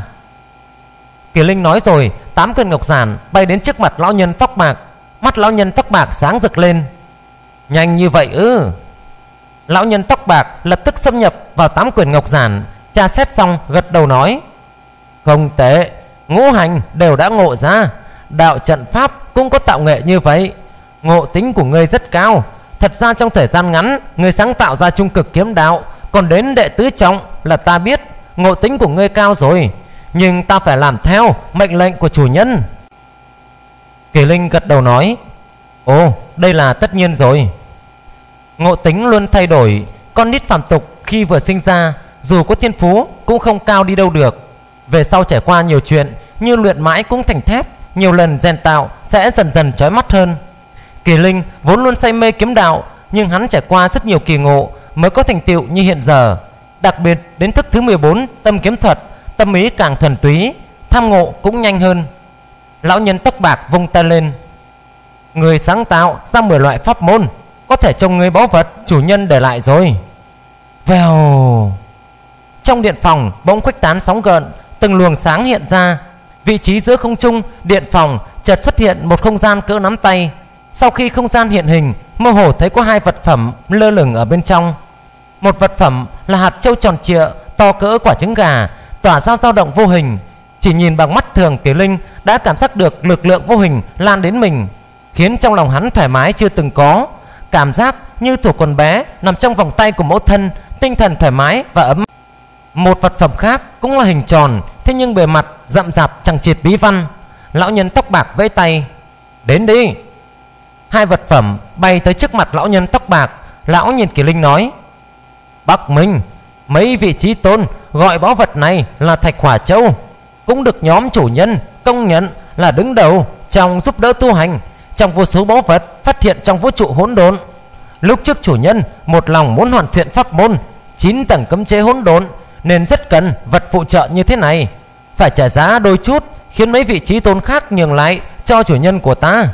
Kỳ Linh nói rồi, tám quyển ngọc giản bay đến trước mặt lão nhân tóc bạc. Mắt lão nhân tóc bạc sáng rực lên. Nhanh như vậy ư? Lão nhân tóc bạc lập tức xâm nhập vào tám quyển ngọc giản, tra xét xong gật đầu nói: không tệ, ngũ hành đều đã ngộ ra, đạo trận pháp cũng có tạo nghệ như vậy. Ngộ tính của ngươi rất cao. Thật ra trong thời gian ngắn ngươi sáng tạo ra trung cực kiếm đạo, còn đến đệ tứ trọng là ta biết ngộ tính của ngươi cao rồi, nhưng ta phải làm theo mệnh lệnh của chủ nhân. Kỳ Linh gật đầu nói: ồ, đây là tất nhiên rồi. Ngộ tính luôn thay đổi. Con nít phàm tục khi vừa sinh ra, dù có thiên phú cũng không cao đi đâu được. Về sau trải qua nhiều chuyện, như luyện mãi cũng thành thép, nhiều lần rèn tạo sẽ dần dần chói mắt hơn. Kỳ Linh vốn luôn say mê kiếm đạo, nhưng hắn trải qua rất nhiều kỳ ngộ mới có thành tựu như hiện giờ. Đặc biệt đến thức thứ mười bốn tâm kiếm thuật, tâm ý càng thuần túy, tham ngộ cũng nhanh hơn. Lão nhân tóc bạc vung tay lên: người sáng tạo ra mười loại pháp môn, có thể trông người báu vật chủ nhân để lại rồi. Vèo. Trong điện phòng bỗng khuếch tán sóng gợn, từng luồng sáng hiện ra. Vị trí giữa không trung điện phòng chợt xuất hiện một không gian cỡ nắm tay. Sau khi không gian hiện hình, mơ hồ thấy có hai vật phẩm lơ lửng ở bên trong. Một vật phẩm là hạt châu tròn trịa to cỡ quả trứng gà, tỏa ra dao động vô hình. Chỉ nhìn bằng mắt thường, Kỳ Linh đã cảm giác được lực lượng vô hình lan đến mình, khiến trong lòng hắn thoải mái chưa từng có. Cảm giác như thủ còn bé nằm trong vòng tay của mẫu thân, tinh thần thoải mái và ấm. Một vật phẩm khác cũng là hình tròn, thế nhưng bề mặt rậm rạp chẳng chịt bí văn. Lão nhân tóc bạc vẫy tay: đến đi. Hai vật phẩm bay tới trước mặt lão nhân tóc bạc. Lão nhìn Kỳ Linh nói: Bắc Minh, mấy vị trí tôn gọi báu vật này là Thạch Hỏa Châu, cũng được nhóm chủ nhân công nhận là đứng đầu trong giúp đỡ tu hành. Trong vô số báu vật phát hiện trong vũ trụ hỗn độn, lúc trước chủ nhân một lòng muốn hoàn thiện pháp môn chín tầng cấm chế hỗn độn, nên rất cần vật phụ trợ như thế này. Phải trả giá đôi chút, khiến mấy vị trí tôn khác nhường lại cho chủ nhân của ta.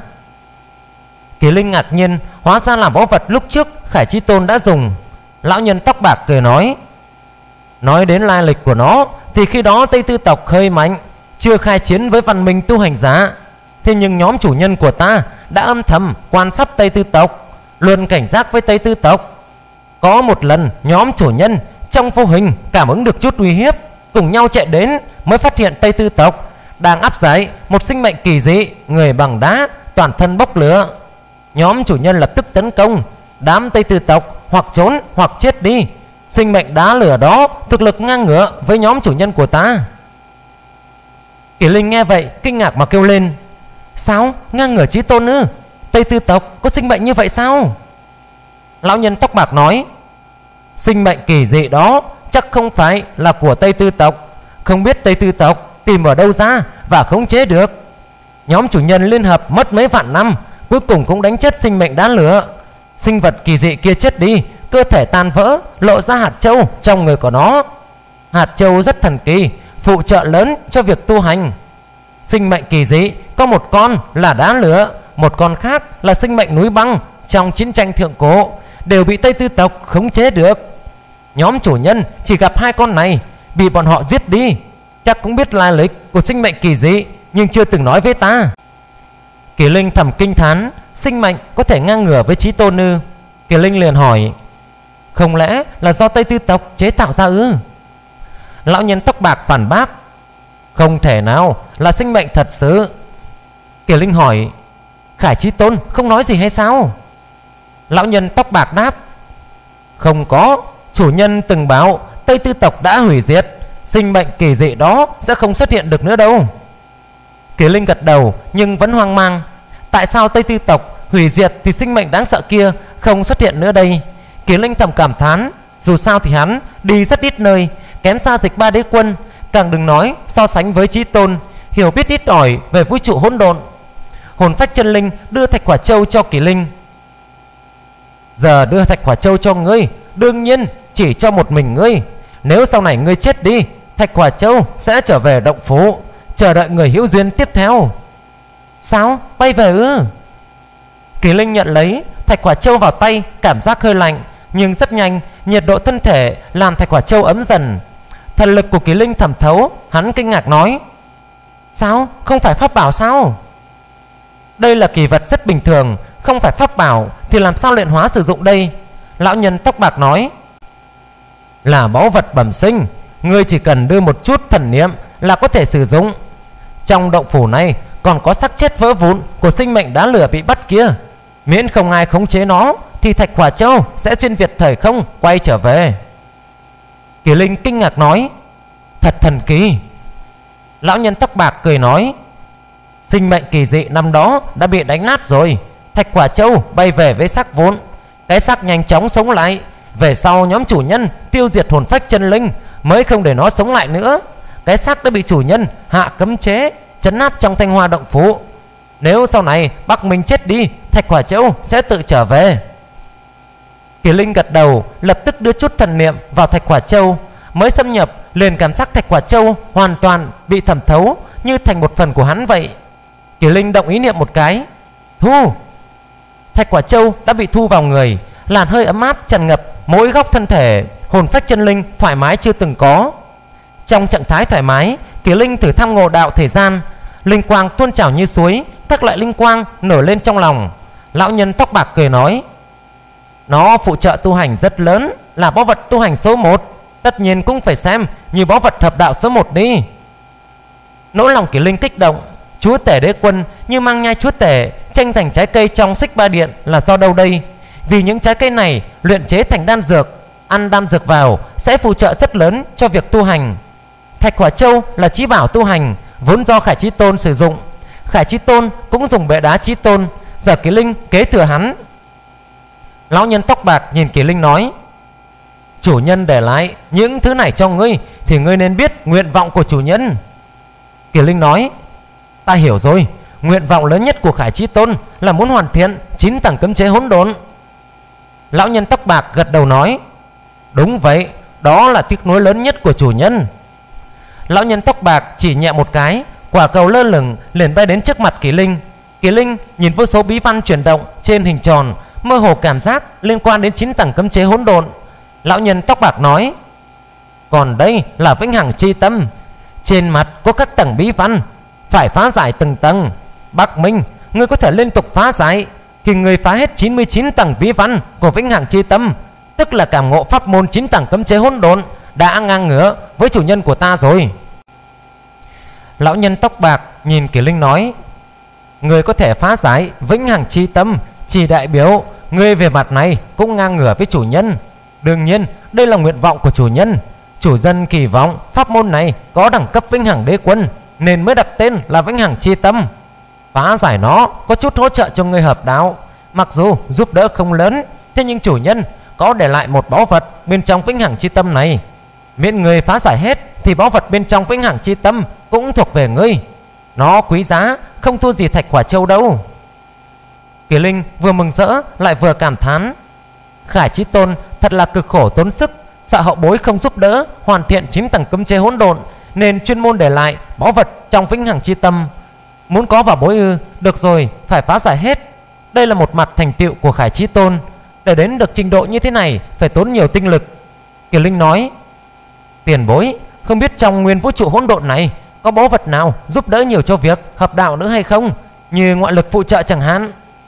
Kỳ Linh ngạc nhiên, hóa ra là báu vật lúc trước Khải Chí Tôn đã dùng. Lão nhân tóc bạc cười nói: nói đến lai lịch của nó thì khi đó Tây Tư tộc hơi mạnh, chưa khai chiến với văn minh tu hành giả. Thế nhưng nhóm chủ nhân của ta đã âm thầm quan sát Tây Tư tộc, luôn cảnh giác với Tây Tư tộc. Có một lần nhóm chủ nhân trong vô hình cảm ứng được chút uy hiếp, cùng nhau chạy đến, mới phát hiện Tây Tư tộc đang áp giải một sinh mệnh kỳ dị, người bằng đá, toàn thân bốc lửa. Nhóm chủ nhân lập tức tấn công. Đám Tây Tư tộc hoặc trốn hoặc chết đi. Sinh mệnh đá lửa đó thực lực ngang ngửa với nhóm chủ nhân của ta. Kỳ Linh nghe vậy kinh ngạc mà kêu lên: Sao? Ngang ngửa chí tôn ư? Tây Tư tộc có sinh mệnh như vậy sao? Lão nhân tóc bạc nói: sinh mệnh kỳ dị đó chắc không phải là của Tây Tư tộc. Không biết Tây Tư tộc tìm ở đâu ra và khống chế được. Nhóm chủ nhân liên hợp mất mấy vạn năm, cuối cùng cũng đánh chết sinh mệnh đá lửa. Sinh vật kỳ dị kia chết đi, cơ thể tan vỡ, lộ ra hạt châu trong người của nó. Hạt châu rất thần kỳ, phụ trợ lớn cho việc tu hành. Sinh mệnh kỳ dị có một con là đá lửa, một con khác là sinh mệnh núi băng. Trong chiến tranh thượng cổ đều bị Tây Tư tộc khống chế được. Nhóm chủ nhân chỉ gặp hai con này, bị bọn họ giết đi. Chắc cũng biết lai lịch của sinh mệnh kỳ dị, nhưng chưa từng nói với ta. Kỳ Linh thầm kinh thán, sinh mệnh có thể ngang ngửa với chí tôn ư? Kỳ Linh liền hỏi: không lẽ là do Tây Tư tộc chế tạo ra ư? Lão nhân tóc bạc phản bác: không thể nào là sinh mệnh thật sự. Kỳ Linh hỏi: Khải Chí Tôn không nói gì hay sao? Lão nhân tóc bạc đáp: không có, chủ nhân từng bảo Tây Tư tộc đã hủy diệt, sinh mệnh kỳ dị đó sẽ không xuất hiện được nữa đâu. Kỳ Linh gật đầu nhưng vẫn hoang mang. Tại sao Tây Tư tộc hủy diệt thì sinh mệnh đáng sợ kia không xuất hiện nữa đây? Kỳ Linh thầm cảm thán, dù sao thì hắn đi rất ít nơi, kém xa Dịch Ba Đế Quân, càng đừng nói so sánh với Chí Tôn, hiểu biết ít ỏi về vũ trụ hỗn độn. Hồn phách chân linh đưa thạch hỏa châu cho Kỳ Linh. Giờ đưa thạch hỏa châu cho ngươi, đương nhiên chỉ cho một mình ngươi. Nếu sau này ngươi chết đi, thạch hỏa châu sẽ trở về động phủ, chờ đợi người hữu duyên tiếp theo. Sao? Quay về ư? Kỳ Linh nhận lấy thạch hỏa châu vào tay, cảm giác hơi lạnh, nhưng rất nhanh nhiệt độ thân thể làm thạch hỏa châu ấm dần. Thần lực của Kỳ Linh thẩm thấu, hắn kinh ngạc nói: sao? Không phải pháp bảo sao? Đây là kỳ vật rất bình thường, không phải pháp bảo thì làm sao luyện hóa sử dụng đây? Lão nhân tóc bạc nói: là báu vật bẩm sinh, ngươi chỉ cần đưa một chút thần niệm là có thể sử dụng. Trong động phủ này còn có xác chết vỡ vụn của sinh mệnh đá lửa bị bắt kia. Miễn không ai khống chế nó thì thạch hỏa châu sẽ xuyên việt thời không quay trở về. Kỳ Linh kinh ngạc nói: thật thần kỳ. Lão nhân tóc bạc cười nói: sinh mệnh kỳ dị năm đó đã bị đánh nát rồi. Thạch hỏa châu bay về với xác vụn, cái xác nhanh chóng sống lại. Về sau nhóm chủ nhân tiêu diệt hồn phách chân linh mới không để nó sống lại nữa. Cái xác đã bị chủ nhân hạ cấm chế trấn áp trong thanh hoa động phủ. Nếu sau này Bắc Minh chết đi, thạch hỏa châu sẽ tự trở về. Kỳ Linh gật đầu, lập tức đưa chút thần niệm vào thạch hỏa châu. Mới xâm nhập liền cảm giác thạch hỏa châu hoàn toàn bị thẩm thấu, như thành một phần của hắn vậy. Kỳ Linh động ý niệm một cái, thu. Thạch hỏa châu đã bị thu vào người, làn hơi ấm áp tràn ngập mỗi góc thân thể, hồn phách chân linh thoải mái chưa từng có. Trong trạng thái thoải mái, Kỳ Linh thử thăm ngộ đạo thời gian, linh quang tuôn trào như suối, các loại linh quang nổi lên trong lòng. Lão nhân tóc bạc cười nói: nó phụ trợ tu hành rất lớn, là báu vật tu hành số một, tất nhiên cũng phải xem như báu vật hợp đạo số một đi. Nỗi lòng Kỳ Linh kích động. Chúa tể đế quân như mang nhai chúa tể tranh giành trái cây trong Xích Ba Điện là do đâu đây? Vì những trái cây này luyện chế thành đan dược, ăn đan dược vào sẽ phụ trợ rất lớn cho việc tu hành. Thạch hỏa châu là chí bảo tu hành, vốn do Khải Chí Tôn sử dụng. Khải Chí Tôn cũng dùng bệ đá Chí Tôn, giờ Kỳ Linh kế thừa hắn. Lão nhân tóc bạc nhìn Kỳ Linh nói: chủ nhân để lại những thứ này cho ngươi thì ngươi nên biết nguyện vọng của chủ nhân. Kỳ Linh nói: ta hiểu rồi, nguyện vọng lớn nhất của Khải Chí Tôn là muốn hoàn thiện chín tầng cấm chế hỗn độn. Lão nhân tóc bạc gật đầu nói: đúng vậy, đó là tiếc nuối lớn nhất của chủ nhân. Lão nhân tóc bạc chỉ nhẹ một cái, quả cầu lơ lửng liền bay đến trước mặt Kỳ Linh. Kỳ Linh nhìn vô số bí văn chuyển động trên hình tròn, mơ hồ cảm giác liên quan đến chín tầng cấm chế hỗn độn. Lão nhân tóc bạc nói: còn đây là vĩnh hằng chi tâm, trên mặt có các tầng bí văn, phải phá giải từng tầng. Bắc Minh, ngươi có thể liên tục phá giải. Khi ngươi phá hết chín mươi chín tầng bí văn của vĩnh hằng chi tâm, tức là cảm ngộ pháp môn chín tầng cấm chế hỗn độn, đã ngang ngửa với chủ nhân của ta rồi. Lão nhân tóc bạc nhìn Kỳ Linh nói: ngươi có thể phá giải vĩnh hằng chi tâm, chỉ đại biểu ngươi về mặt này cũng ngang ngửa với chủ nhân. Đương nhiên đây là nguyện vọng của chủ nhân. Chủ dân kỳ vọng pháp môn này có đẳng cấp vĩnh hằng đế quân, nên mới đặt tên là vĩnh hằng chi tâm. Phá giải nó có chút hỗ trợ cho ngươi hợp đạo, mặc dù giúp đỡ không lớn, thế nhưng chủ nhân có để lại một báu vật bên trong vĩnh hằng chi tâm này. Miễn người phá giải hết thì báu vật bên trong vĩnh hằng chi tâm cũng thuộc về ngươi. Nó quý giá không thua gì thạch hỏa châu đâu. Kỳ Linh vừa mừng rỡ lại vừa cảm thán. Khải Chí Tôn thật là cực khổ tốn sức, sợ hậu bối không giúp đỡ hoàn thiện chín tầng cấm chế hỗn độn, nên chuyên môn để lại báu vật trong vĩnh hằng chi tâm. Muốn có vào bối ư? Được rồi, phải phá giải hết. Đây là một mặt thành tựu của Khải Chí Tôn. Để đến được trình độ như thế này phải tốn nhiều tinh lực. Kỳ Linh nói: tiền bối, không biết trong nguyên vũ trụ hỗn độn này có báu vật nào giúp đỡ nhiều cho việc hợp đạo nữa hay không, như ngoại lực phụ trợ chẳng hạn.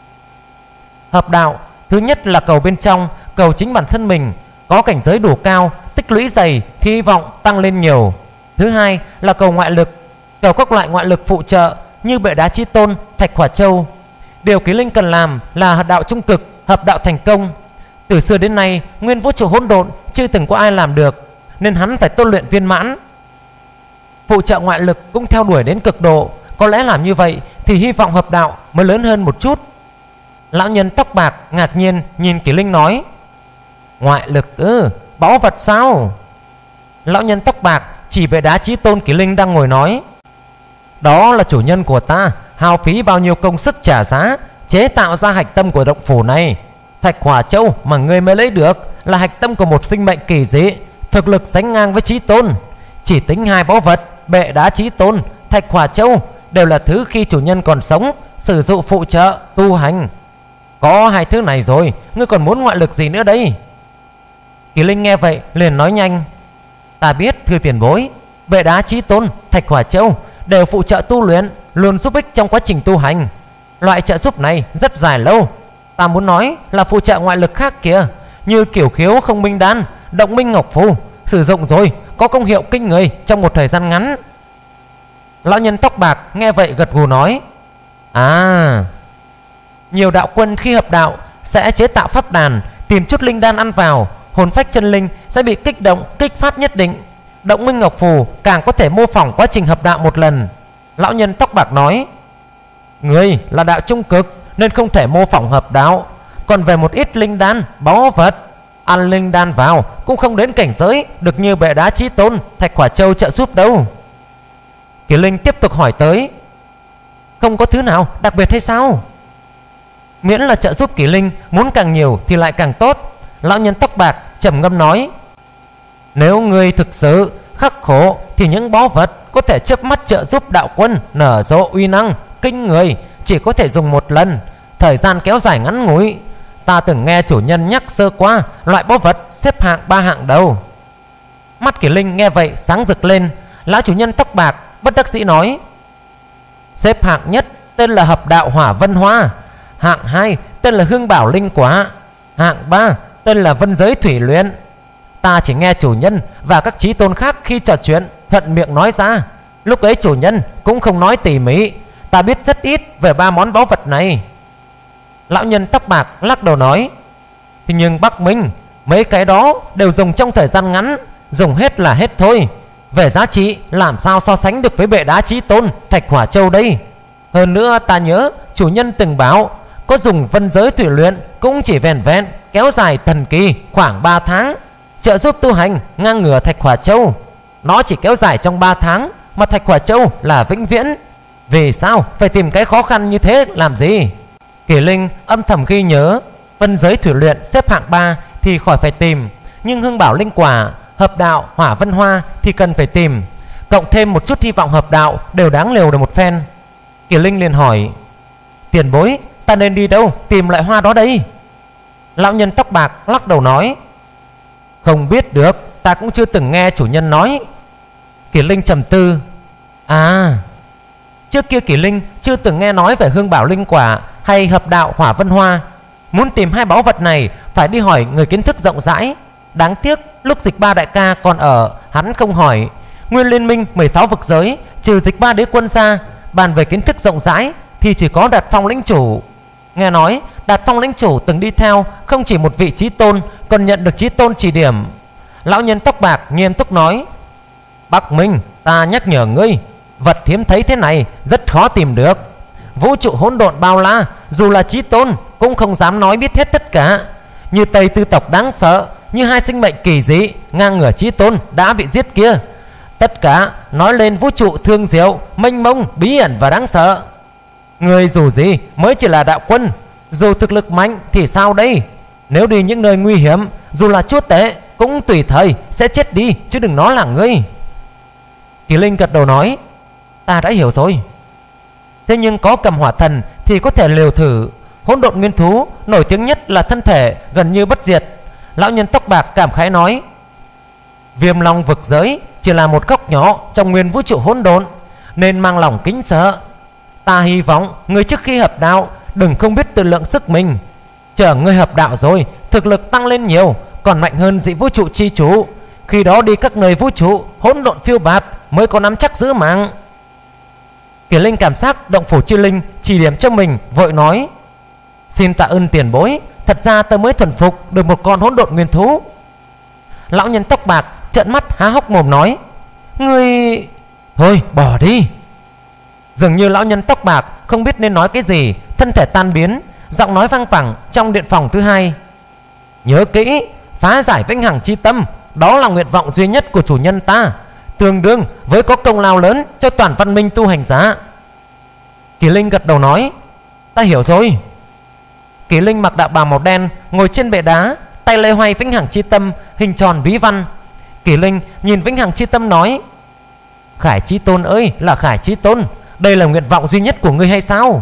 Hợp đạo, thứ nhất là cầu bên trong, cầu chính bản thân mình có cảnh giới đủ cao, tích lũy dày thì hy vọng tăng lên nhiều. Thứ hai là cầu ngoại lực, cầu các loại ngoại lực phụ trợ như bệ đá chí tôn, thạch hỏa châu. Điều Kỳ Linh cần làm là hợp đạo trung cực, hợp đạo thành công. Từ xưa đến nay nguyên vũ trụ hỗn độn chưa từng có ai làm được, nên hắn phải tôn luyện viên mãn. Phụ trợ ngoại lực cũng theo đuổi đến cực độ, có lẽ làm như vậy thì hy vọng hợp đạo mới lớn hơn một chút. Lão nhân tóc bạc ngạc nhiên nhìn Kỳ Linh nói: ngoại lực ư? Ừ, báu vật sao? Lão nhân tóc bạc chỉ về đá chí tôn Kỳ Linh đang ngồi nói: đó là chủ nhân của ta hao phí bao nhiêu công sức trả giá chế tạo ra hạch tâm của động phủ này. Thạch hỏa châu mà ngươi mới lấy được là hạch tâm của một sinh mệnh kỳ dị, thực lực sánh ngang với chí tôn. Chỉ tính hai báu vật bệ đá chí tôn, thạch hỏa châu đều là thứ khi chủ nhân còn sống sử dụng phụ trợ tu hành. Có hai thứ này rồi, ngươi còn muốn ngoại lực gì nữa đây? Kỳ Linh nghe vậy liền nói nhanh: ta biết thưa tiền bối, bệ đá chí tôn, thạch hỏa châu đều phụ trợ tu luyện, luôn giúp ích trong quá trình tu hành. Loại trợ giúp này rất dài lâu. Ta muốn nói là phụ trợ ngoại lực khác kìa, như kiểu khiếu không minh đan, động minh ngọc phù, sử dụng rồi có công hiệu kinh người trong một thời gian ngắn. Lão nhân tóc bạc nghe vậy gật gù nói: à, nhiều đạo quân khi hợp đạo sẽ chế tạo pháp đàn, tìm chút linh đan ăn vào, hồn phách chân linh sẽ bị kích động, kích phát nhất định. Động minh ngọc phù càng có thể mô phỏng quá trình hợp đạo một lần. Lão nhân tóc bạc nói: ngươi là đạo trung cực nên không thể mô phỏng hợp đạo. Còn về một ít linh đan, báu vật, ăn linh đan vào cũng không đến cảnh giới được như bệ đá chí tôn, thạch hỏa châu trợ giúp đâu. Kỳ Linh tiếp tục hỏi tới: không có thứ nào đặc biệt hay sao? Miễn là trợ giúp Kỳ Linh muốn càng nhiều thì lại càng tốt. Lão nhân tóc bạc trầm ngâm nói: nếu ngươi thực sự khắc khổ thì những báu vật có thể chớp mắt trợ giúp đạo quân nở rộ uy năng kinh người, chỉ có thể dùng một lần, thời gian kéo dài ngắn ngủi. Ta từng nghe chủ nhân nhắc sơ qua loại báu vật xếp hạng ba hạng đầu. Mắt Kỳ Linh nghe vậy sáng rực lên. Lão chủ nhân tóc bạc bất đắc dĩ nói: xếp hạng nhất tên là hợp đạo hỏa vân hoa, hạng hai tên là hương bảo linh quả, hạng ba tên là vân giới thủy luyện. Ta chỉ nghe chủ nhân và các chí tôn khác khi trò chuyện thuận miệng nói ra, lúc ấy chủ nhân cũng không nói tỉ mỉ. Ta biết rất ít về ba món báu vật này. Lão nhân tóc bạc lắc đầu nói: thế nhưng Bắc Minh, mấy cái đó đều dùng trong thời gian ngắn, dùng hết là hết thôi. Về giá trị làm sao so sánh được với bệ đá chí tôn, thạch hỏa châu đây. Hơn nữa ta nhớ chủ nhân từng bảo có dùng vân giới thủy luyện cũng chỉ vẹn vẹn kéo dài thần kỳ khoảng ba tháng, trợ giúp tu hành ngang ngửa thạch hỏa châu. Nó chỉ kéo dài trong ba tháng, mà thạch hỏa châu là vĩnh viễn. Vì sao phải tìm cái khó khăn như thế làm gì? Kỳ Linh âm thầm ghi nhớ. Vân giới thủy luyện xếp hạng ba thì khỏi phải tìm, nhưng hương bảo linh quả, hợp đạo hỏa vân hoa thì cần phải tìm. Cộng thêm một chút hy vọng hợp đạo đều đáng liều được một phen. Kỳ Linh liền hỏi: tiền bối, ta nên đi đâu tìm loại hoa đó đây? Lão nhân tóc bạc lắc đầu nói: không biết được, ta cũng chưa từng nghe chủ nhân nói. Kỳ Linh trầm tư: à, trước kia Kỳ Linh chưa từng nghe nói về hương bảo linh quả hay hợp đạo hỏa vân hoa. Muốn tìm hai báu vật này phải đi hỏi người kiến thức rộng rãi. Đáng tiếc lúc Dịch Ba đại ca còn ở, hắn không hỏi. Nguyên liên minh mười sáu vực giới trừ Dịch Ba đế quân ra, bàn về kiến thức rộng rãi thì chỉ có Đạt Phong lĩnh chủ. Nghe nói Đạt Phong lĩnh chủ từng đi theo không chỉ một vị chí tôn, còn nhận được chí tôn chỉ điểm. Lão nhân tóc bạc nghiêm túc nói: Bắc Minh, ta nhắc nhở ngươi, vật hiếm thấy thế này rất khó tìm được. vũ trụ hỗn độn bao la, dù là chí tôn cũng không dám nói biết hết tất cả. Như Tây Tư tộc đáng sợ, như hai sinh mệnh kỳ dị ngang ngửa chí tôn đã bị giết kia, tất cả nói lên vũ trụ thương diệu, mênh mông, bí ẩn và đáng sợ. Người dù gì mới chỉ là đạo quân, dù thực lực mạnh thì sao đây? Nếu đi những nơi nguy hiểm, dù là chúa tể cũng tùy thời sẽ chết đi, chứ đừng nói là ngươi. Kỳ Linh gật đầu nói: Ta đã hiểu rồi. Thế nhưng có cầm hỏa thần thì có thể liều thử. Hỗn độn nguyên thú nổi tiếng nhất là thân thể gần như bất diệt. Lão nhân tóc bạc cảm khái nói: Viêm long vực giới chỉ là một góc nhỏ trong nguyên vũ trụ hỗn độn, nên mang lòng kính sợ. Ta hy vọng người trước khi hợp đạo đừng không biết tự lượng sức mình. Chờ ngươi hợp đạo rồi, thực lực tăng lên nhiều, còn mạnh hơn dị vũ trụ chi chủ, khi đó đi các nơi vũ trụ hỗn độn phiêu bạt mới có nắm chắc giữ mạng. Kỳ Linh cảm giác động phủ chư linh chỉ điểm cho mình, vội nói: Xin tạ ơn tiền bối, thật ra ta mới thuần phục được một con hỗn độn nguyên thú. Lão nhân tóc bạc trợn mắt há hốc mồm nói: Ngươi... Thôi bỏ đi. Dường như lão nhân tóc bạc không biết nên nói cái gì, thân thể tan biến, giọng nói vang vẳng trong điện phòng thứ hai: Nhớ kỹ, phá giải vĩnh hằng chi tâm, đó là nguyện vọng duy nhất của chủ nhân ta, tương đương với có công lao lớn cho toàn văn minh tu hành giả. Kỳ Linh gật đầu nói: Ta hiểu rồi. Kỳ Linh mặc đạo bào màu đen, ngồi trên bệ đá, tay lê hoay vĩnh hằng chi tâm hình tròn bí văn. Kỳ Linh nhìn vĩnh hằng chi tâm nói: Khải Chí Tôn ơi là Khải Chí Tôn, đây là nguyện vọng duy nhất của ngươi hay sao?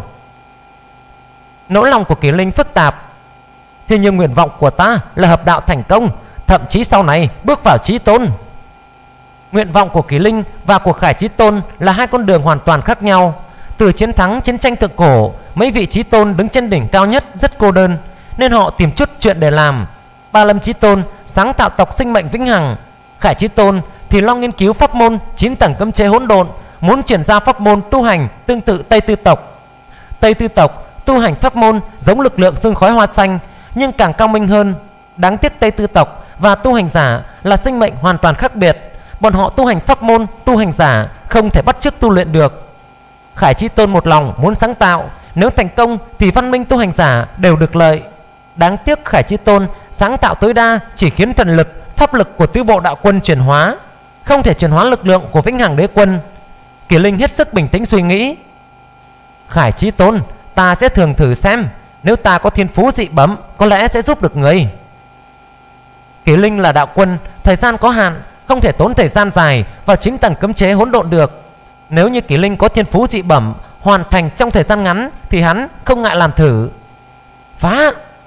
Nỗi lòng của Kỳ Linh phức tạp. Thế nhưng nguyện vọng của ta là hợp đạo thành công, thậm chí sau này bước vào Chí Tôn. Nguyện vọng của Kỳ Linh và của Khải Chí Tôn là hai con đường hoàn toàn khác nhau. Từ chiến thắng chiến tranh thượng cổ, mấy vị Chí Tôn đứng trên đỉnh cao nhất rất cô đơn, nên họ tìm chút chuyện để làm. Ba Lâm Chí Tôn sáng tạo tộc sinh mệnh vĩnh hằng, Khải Chí Tôn thì lo nghiên cứu pháp môn chín tầng cấm chế hỗn độn, muốn chuyển ra pháp môn tu hành tương tự Tây Tư tộc. Tây Tư tộc tu hành pháp môn giống lực lượng sương khói hoa xanh, nhưng càng cao minh hơn. Đáng tiếc Tây Tư tộc và tu hành giả là sinh mệnh hoàn toàn khác biệt. Bọn họ tu hành pháp môn tu hành giả không thể bắt chước tu luyện được. Khải Chí Tôn một lòng muốn sáng tạo, nếu thành công thì văn minh tu hành giả đều được lợi. Đáng tiếc Khải Chí Tôn sáng tạo tối đa chỉ khiến thần lực, pháp lực của tứ bộ đạo quân chuyển hóa, không thể chuyển hóa lực lượng của vĩnh hằng đế quân. Kỳ Linh hết sức bình tĩnh suy nghĩ: Khải Chí Tôn, ta sẽ thường thử xem, nếu ta có thiên phú dị bẩm có lẽ sẽ giúp được người. Kỳ Linh là đạo quân, thời gian có hạn, không thể tốn thời gian dài vào chín tầng cấm chế hỗn độn được. Nếu như Kỳ Linh có thiên phú dị bẩm hoàn thành trong thời gian ngắn thì hắn không ngại làm thử. Phá!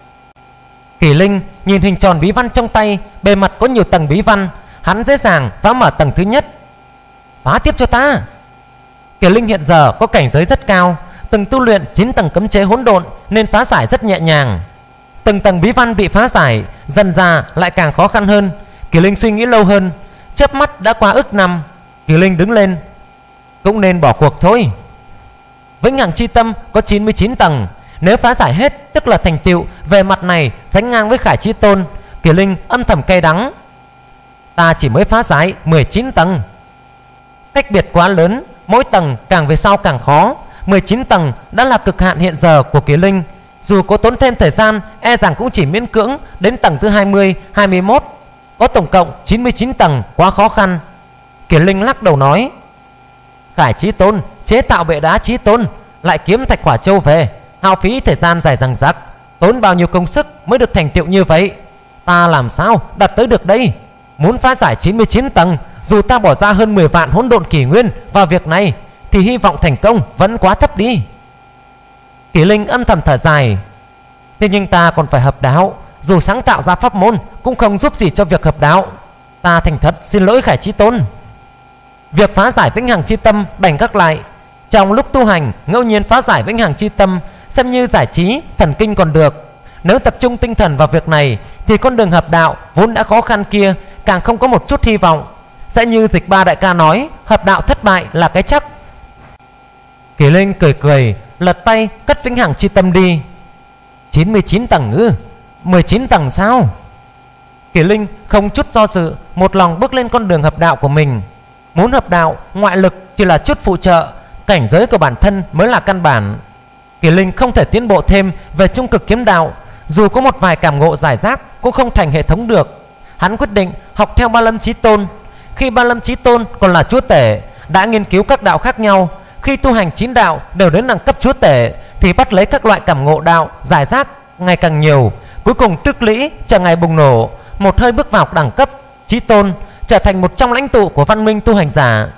Kỳ Linh nhìn hình tròn bí văn trong tay, bề mặt có nhiều tầng bí văn, hắn dễ dàng phá mở tầng thứ nhất. Phá tiếp cho ta! Kỳ Linh hiện giờ có cảnh giới rất cao, từng tu luyện chín tầng cấm chế hỗn độn nên phá giải rất nhẹ nhàng. Từng tầng bí văn bị phá giải, dần ra lại càng khó khăn hơn. Kỳ Linh suy nghĩ lâu hơn, chớp mắt đã qua ức năm. Kỳ Linh đứng lên: Cũng nên bỏ cuộc thôi. Vĩnh hằng chi tâm có chín mươi chín tầng, nếu phá giải hết tức là thành tựu về mặt này sánh ngang với Khải Chí Tôn. Kỳ Linh âm thầm cay đắng: Ta chỉ mới phá giải mười chín tầng, cách biệt quá lớn, mỗi tầng càng về sau càng khó. Mười chín tầng đã là cực hạn hiện giờ của Kỳ Linh, dù có tốn thêm thời gian e rằng cũng chỉ miễn cưỡng đến tầng thứ hai mươi, hai mươi mốt. Có tổng cộng chín mươi chín tầng, quá khó khăn. Kỳ Linh lắc đầu nói: Khải Chí Tôn chế tạo bệ đá Chí Tôn, lại kiếm thạch hỏa châu về, hao phí thời gian dài dằng dặc, tốn bao nhiêu công sức mới được thành tựu như vậy, ta làm sao đạt tới được đây? Muốn phá giải chín mươi chín tầng, dù ta bỏ ra hơn mười vạn hỗn độn kỷ nguyên vào việc này thì hy vọng thành công vẫn quá thấp đi. Kỳ Linh âm thầm thở dài: Thế nhưng ta còn phải hợp đạo, dù sáng tạo ra pháp môn cũng không giúp gì cho việc hợp đạo. Ta thành thật xin lỗi Khải Chí Tôn. Việc phá giải vĩnh hằng chi tâm đành gác lại. Trong lúc tu hành ngẫu nhiên phá giải vĩnh hằng chi tâm xem như giải trí thần kinh còn được. Nếu tập trung tinh thần vào việc này thì con đường hợp đạo vốn đã khó khăn kia càng không có một chút hy vọng. Sẽ như Dịch Ba đại ca nói, hợp đạo thất bại là cái chắc. Kỳ Linh cười cười, lật tay cất vĩnh hằng chi tâm đi. chín mươi chín tầng ư? mười chín tầng sao? Kỳ Linh không chút do dự, một lòng bước lên con đường hợp đạo của mình. Muốn hợp đạo, ngoại lực chỉ là chút phụ trợ, cảnh giới của bản thân mới là căn bản. Kỷ Linh không thể tiến bộ thêm về trung cực kiếm đạo, dù có một vài cảm ngộ giải rác cũng không thành hệ thống được. Hắn quyết định học theo Ba Lâm Chí Tôn. Khi Ba Lâm Chí Tôn còn là chúa tể, đã nghiên cứu các đạo khác nhau. Khi tu hành chín đạo đều đến đẳng cấp chúa tể, thì bắt lấy các loại cảm ngộ đạo giải rác ngày càng nhiều. Cuối cùng Tức Lũy chờ ngày bùng nổ, một hơi bước vào đẳng cấp Chí Tôn, trở thành một trong lãnh tụ của văn minh tu hành giả.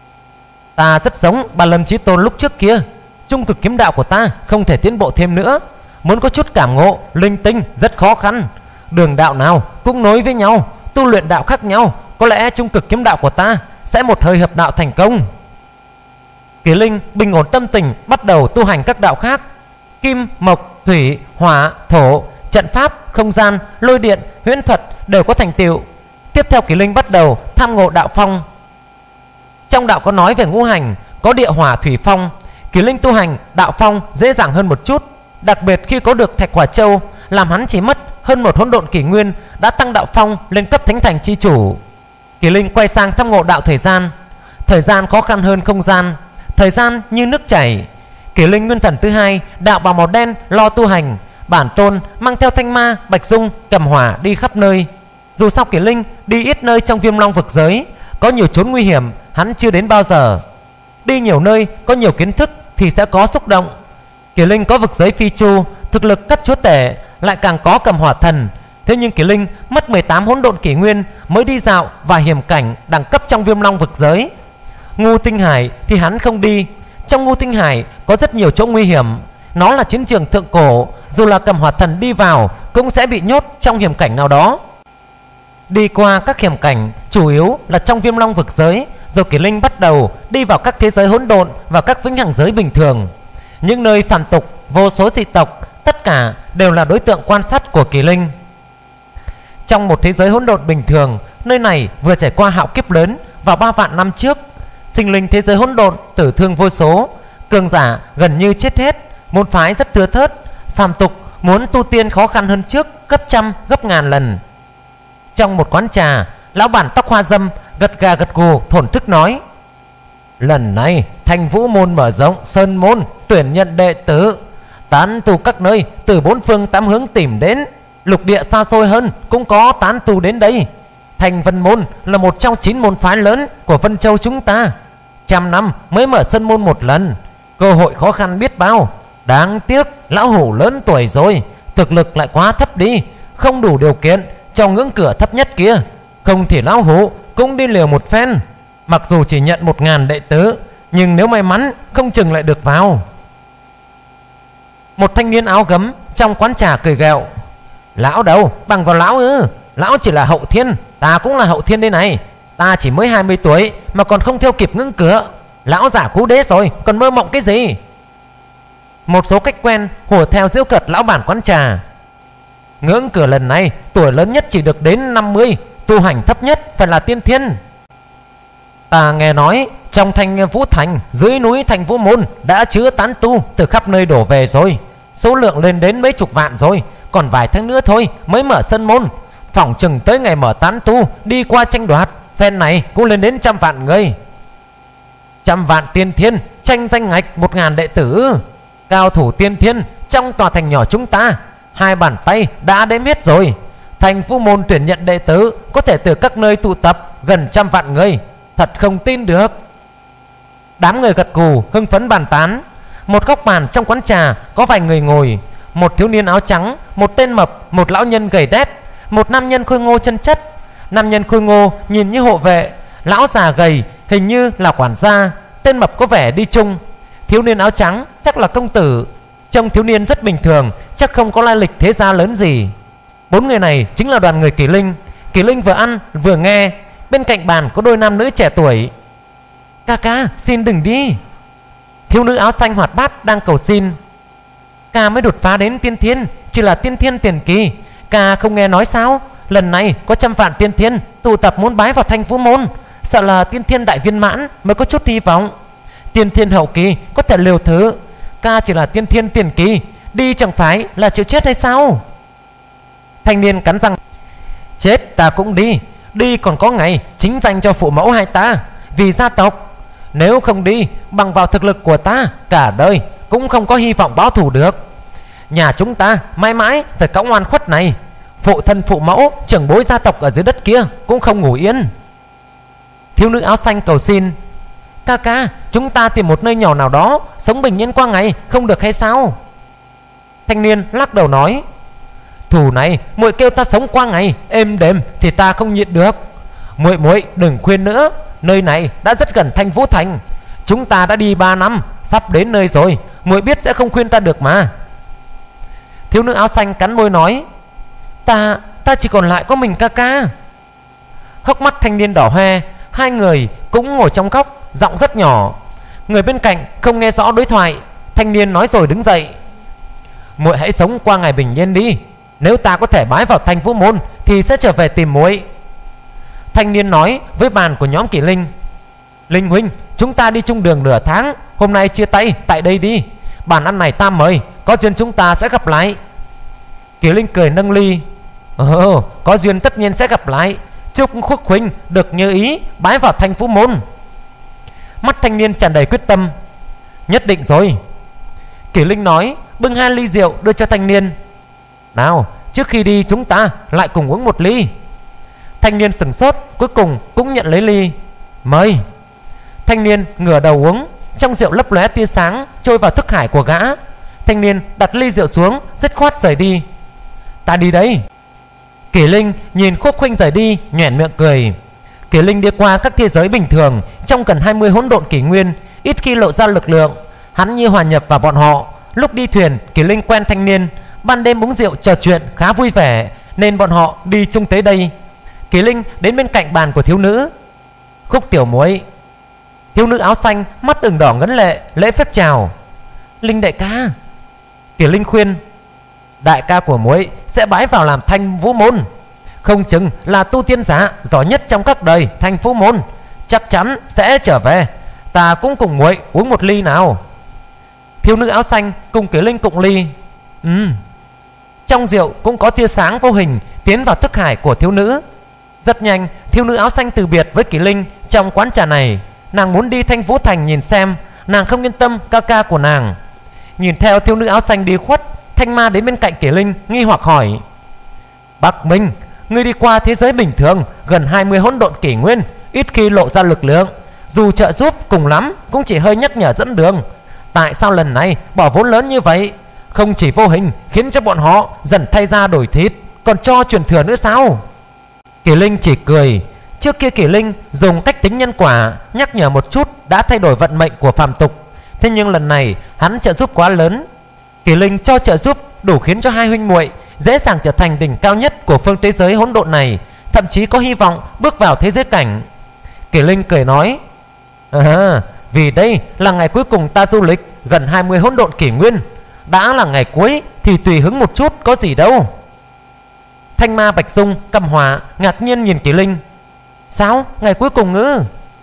Ta rất giống Ba Lâm Chí Tôn lúc trước kia. Trung cực kiếm đạo của ta không thể tiến bộ thêm nữa. Muốn có chút cảm ngộ linh tinh rất khó khăn. Đường đạo nào cũng nối với nhau, tu luyện đạo khác nhau, có lẽ trung cực kiếm đạo của ta sẽ một hơi hợp đạo thành công. Kỷ Linh bình ổn tâm tình, bắt đầu tu hành các đạo khác. Kim, mộc, thủy, hỏa, thổ, trận pháp, không gian, lôi điện, huyễn thuật đều có thành tựu. Tiếp theo Kỷ Linh bắt đầu tham ngộ đạo phong. Trong đạo có nói về ngũ hành, có địa hỏa thủy phong. Kỷ Linh tu hành đạo phong dễ dàng hơn một chút, đặc biệt khi có được Thạch Hỏa Châu, làm hắn chỉ mất hơn một hỗn độn kỷ nguyên đã tăng đạo phong lên cấp thánh thành chi chủ. Kỷ Linh quay sang tham ngộ đạo thời gian. Thời gian khó khăn hơn không gian, thời gian như nước chảy. Kỷ Linh nguyên thần thứ hai, đạo bào màu đen lo tu hành. Bản tôn mang theo Thanh Ma, Bạch Dung, cầm hỏa đi khắp nơi. Dù sao Kỷ Linh đi ít nơi trong Viêm Long vực giới, có nhiều chốn nguy hiểm hắn chưa đến bao giờ. Đi nhiều nơi có nhiều kiến thức thì sẽ có xúc động. Kỷ Linh có vực giới phi chu, thực lực cấp chúa tể, lại càng có cầm hỏa thần. Thế nhưng Kỷ Linh mất mười tám hỗn độn kỷ nguyên mới đi dạo và hiểm cảnh đẳng cấp trong Viêm Long vực giới. Ngu Tinh Hải thì hắn không đi. Trong Ngu Tinh Hải có rất nhiều chỗ nguy hiểm. Nó là chiến trường thượng cổ, dù là cầm hỏa thần đi vào cũng sẽ bị nhốt trong hiểm cảnh nào đó. Đi qua các hiểm cảnh chủ yếu là trong Viêm Long vực giới, rồi Kỷ Linh bắt đầu đi vào các thế giới hỗn độn và các vĩnh hằng giới bình thường. Những nơi phàm tục, vô số dị tộc, tất cả đều là đối tượng quan sát của Kỷ Linh. Trong một thế giới hỗn độn bình thường, nơi này vừa trải qua hạo kiếp lớn vào ba vạn năm trước. Sinh linh thế giới hỗn độn tử thương vô số, cường giả gần như chết hết, môn phái rất thưa thớt. Phàm tục muốn tu tiên khó khăn hơn trước gấp trăm gấp ngàn lần. Trong một quán trà, lão bản tóc hoa dâm gật gà gật gù thổn thức nói: lần này Thanh Vũ môn mở rộng sơn môn, tuyển nhận đệ tử, tán tu các nơi từ bốn phương tám hướng tìm đến. Lục địa xa xôi hơn cũng có tán tu đến đây. Thành Vân môn là một trong chín môn phái lớn của Vân Châu chúng ta. Trăm năm mới mở sân môn một lần, cơ hội khó khăn biết bao. Đáng tiếc lão hủ lớn tuổi rồi, thực lực lại quá thấp đi, không đủ điều kiện cho ngưỡng cửa thấp nhất kia. Không thì lão hủ cũng đi liều một phen. Mặc dù chỉ nhận một ngàn đệ tử, nhưng nếu may mắn không chừng lại được vào. Một thanh niên áo gấm trong quán trà cười ghẹo: lão đâu bằng vào lão ư? Lão chỉ là hậu thiên, ta cũng là hậu thiên đây này. Ta chỉ mới hai mươi tuổi mà còn không theo kịp ngưỡng cửa. Lão giả khú đế rồi, còn mơ mộng cái gì? Một số cách quen hùa theo giễu cợt lão bản quán trà: ngưỡng cửa lần này tuổi lớn nhất chỉ được đến năm mươi, tu hành thấp nhất phải là tiên thiên. Ta nghe nói trong Thanh Vũ Thành, dưới núi Thanh Vũ Môn đã chứa tán tu từ khắp nơi đổ về rồi, số lượng lên đến mấy chục vạn rồi. Còn vài tháng nữa thôi mới mở sân môn, phỏng chừng tới ngày mở tán tu đi qua tranh đoạt, phen này cũng lên đến trăm vạn người. Trăm vạn tiên thiên tranh danh ngạch một ngàn đệ tử. Cao thủ tiên thiên trong tòa thành nhỏ chúng ta hai bàn tay đã đếm hết rồi. Thành Vũ môn tuyển nhận đệ tử có thể từ các nơi tụ tập gần trăm vạn người, thật không tin được. Đám người gật gù hưng phấn bàn tán. Một góc bàn trong quán trà có vài người ngồi: một thiếu niên áo trắng, một tên mập, một lão nhân gầy đét, một nam nhân khôi ngô chân chất. Nam nhân khôi ngô nhìn như hộ vệ, lão già gầy hình như là quản gia, tên mập có vẻ đi chung. Thiếu niên áo trắng chắc là công tử. Trông thiếu niên rất bình thường, chắc không có lai lịch thế gia lớn gì. Bốn người này chính là đoàn người Kỷ Linh. Kỷ Linh vừa ăn vừa nghe. Bên cạnh bàn có đôi nam nữ trẻ tuổi. Ca ca xin đừng đi. Thiếu nữ áo xanh hoạt bát đang cầu xin. Ca mới đột phá đến tiên thiên, chỉ là tiên thiên tiền kỳ. Ca không nghe nói sao? Lần này có trăm vạn tiên thiên tụ tập muốn bái vào Thanh Vũ môn, sợ là tiên thiên đại viên mãn mới có chút hy vọng. Tiên thiên hậu kỳ có thể liều thứ. Ca chỉ là tiên thiên tiền kỳ, đi chẳng phải là chịu chết hay sao? Thanh niên cắn răng: chết ta cũng đi. Đi còn có ngày chính danh cho phụ mẫu hai ta, vì gia tộc. Nếu không đi, bằng vào thực lực của ta, cả đời cũng không có hy vọng báo thù được. Nhà chúng ta mãi mãi phải cõng oan khuất này. Phụ thân phụ mẫu trưởng bối gia tộc ở dưới đất kia cũng không ngủ yên. Thiếu nữ áo xanh cầu xin: Ca ca, chúng ta tìm một nơi nhỏ nào đó sống bình yên qua ngày không được hay sao? Thanh niên lắc đầu nói: Thù này muội kêu ta sống qua ngày êm đềm thì ta không nhịn được. Muội muội đừng khuyên nữa, nơi này đã rất gần Thanh Vũ Thành. Chúng ta đã đi ba năm, sắp đến nơi rồi, muội biết sẽ không khuyên ta được mà. Thiếu nữ áo xanh cắn môi nói: Ta, ta chỉ còn lại có mình ca ca. Hốc mắt thanh niên đỏ hoe. Hai người cũng ngồi trong góc, giọng rất nhỏ. Người bên cạnh không nghe rõ đối thoại. Thanh niên nói rồi đứng dậy: Muội hãy sống qua ngày bình yên đi. Nếu ta có thể bái vào Thanh Vũ Môn thì sẽ trở về tìm muội. Thanh niên nói với bàn của nhóm Kỷ Linh: Linh huynh, chúng ta đi chung đường nửa tháng, hôm nay chia tay tại đây đi. Bàn ăn này ta mời, có duyên chúng ta sẽ gặp lại. Kỷ Linh cười nâng ly: Ồ, có duyên tất nhiên sẽ gặp lại. Chúc Khúc huynh được như ý, bái vào Thanh Vũ Môn. Mắt thanh niên tràn đầy quyết tâm: Nhất định rồi. Kỷ Linh nói, bưng hai ly rượu đưa cho thanh niên: Nào, trước khi đi chúng ta lại cùng uống một ly. Thanh niên sửng sốt, cuối cùng cũng nhận lấy ly. Mời. Thanh niên ngửa đầu uống. Trong rượu lấp lóe tia sáng trôi vào thức hải của gã. Thanh niên đặt ly rượu xuống, dứt khoát rời đi. Ta đi đấy. Kỷ Linh nhìn Khúc huynh rời đi, nhoẻn miệng cười. Kỷ Linh đi qua các thế giới bình thường trong gần hai mươi hỗn độn kỷ nguyên, ít khi lộ ra lực lượng. Hắn như hòa nhập vào bọn họ. Lúc đi thuyền, Kỷ Linh quen thanh niên. Ban đêm uống rượu trò chuyện khá vui vẻ, nên bọn họ đi chung tới đây. Kỷ Linh đến bên cạnh bàn của thiếu nữ. Khúc tiểu muội. Thiếu nữ áo xanh mắt ửng đỏ ngấn lệ, lễ phép chào: Linh đại ca. Kỷ Linh khuyên: Đại ca của muội sẽ bái vào làm Thanh Vũ Môn, không chừng là tu tiên giả giỏi nhất trong các đời Thanh Vũ Môn, chắc chắn sẽ trở về. Ta cũng cùng muội uống một ly nào. Thiếu nữ áo xanh cùng Kỷ Linh cụng ly. Ừ. Trong rượu cũng có tia sáng vô hình tiến vào thức hải của thiếu nữ. Rất nhanh, thiếu nữ áo xanh từ biệt với Kỷ Linh trong quán trà này. Nàng muốn đi Thanh Vũ Thành nhìn xem. Nàng không yên tâm ca ca của nàng. Nhìn theo thiếu nữ áo xanh đi khuất, Thanh Ma đến bên cạnh Kỷ Linh nghi hoặc hỏi: Bắc Minh, ngươi đi qua thế giới bình thường gần hai mươi hỗn độn kỷ nguyên, ít khi lộ ra lực lượng. Dù trợ giúp cùng lắm cũng chỉ hơi nhắc nhở dẫn đường. Tại sao lần này bỏ vốn lớn như vậy? Không chỉ vô hình khiến cho bọn họ dần thay ra đổi thịt, còn cho truyền thừa nữa sao? Kỷ Linh chỉ cười. Trước kia Kỷ Linh dùng cách tính nhân quả nhắc nhở một chút đã thay đổi vận mệnh của phàm tục. Thế nhưng lần này hắn trợ giúp quá lớn. Kỷ Linh cho trợ giúp đủ khiến cho hai huynh muội dễ dàng trở thành đỉnh cao nhất của phương thế giới hỗn độn này, thậm chí có hy vọng bước vào thế giới cảnh. Kỷ Linh cười nói: À, vì đây là ngày cuối cùng ta du lịch gần hai mươi hỗn độn kỷ nguyên. Đã là ngày cuối thì tùy hứng một chút có gì đâu. Thanh Ma, Bạch Dung, Cầm Hỏa ngạc nhiên nhìn Kỷ Linh: Sao ngày cuối cùng ngữ?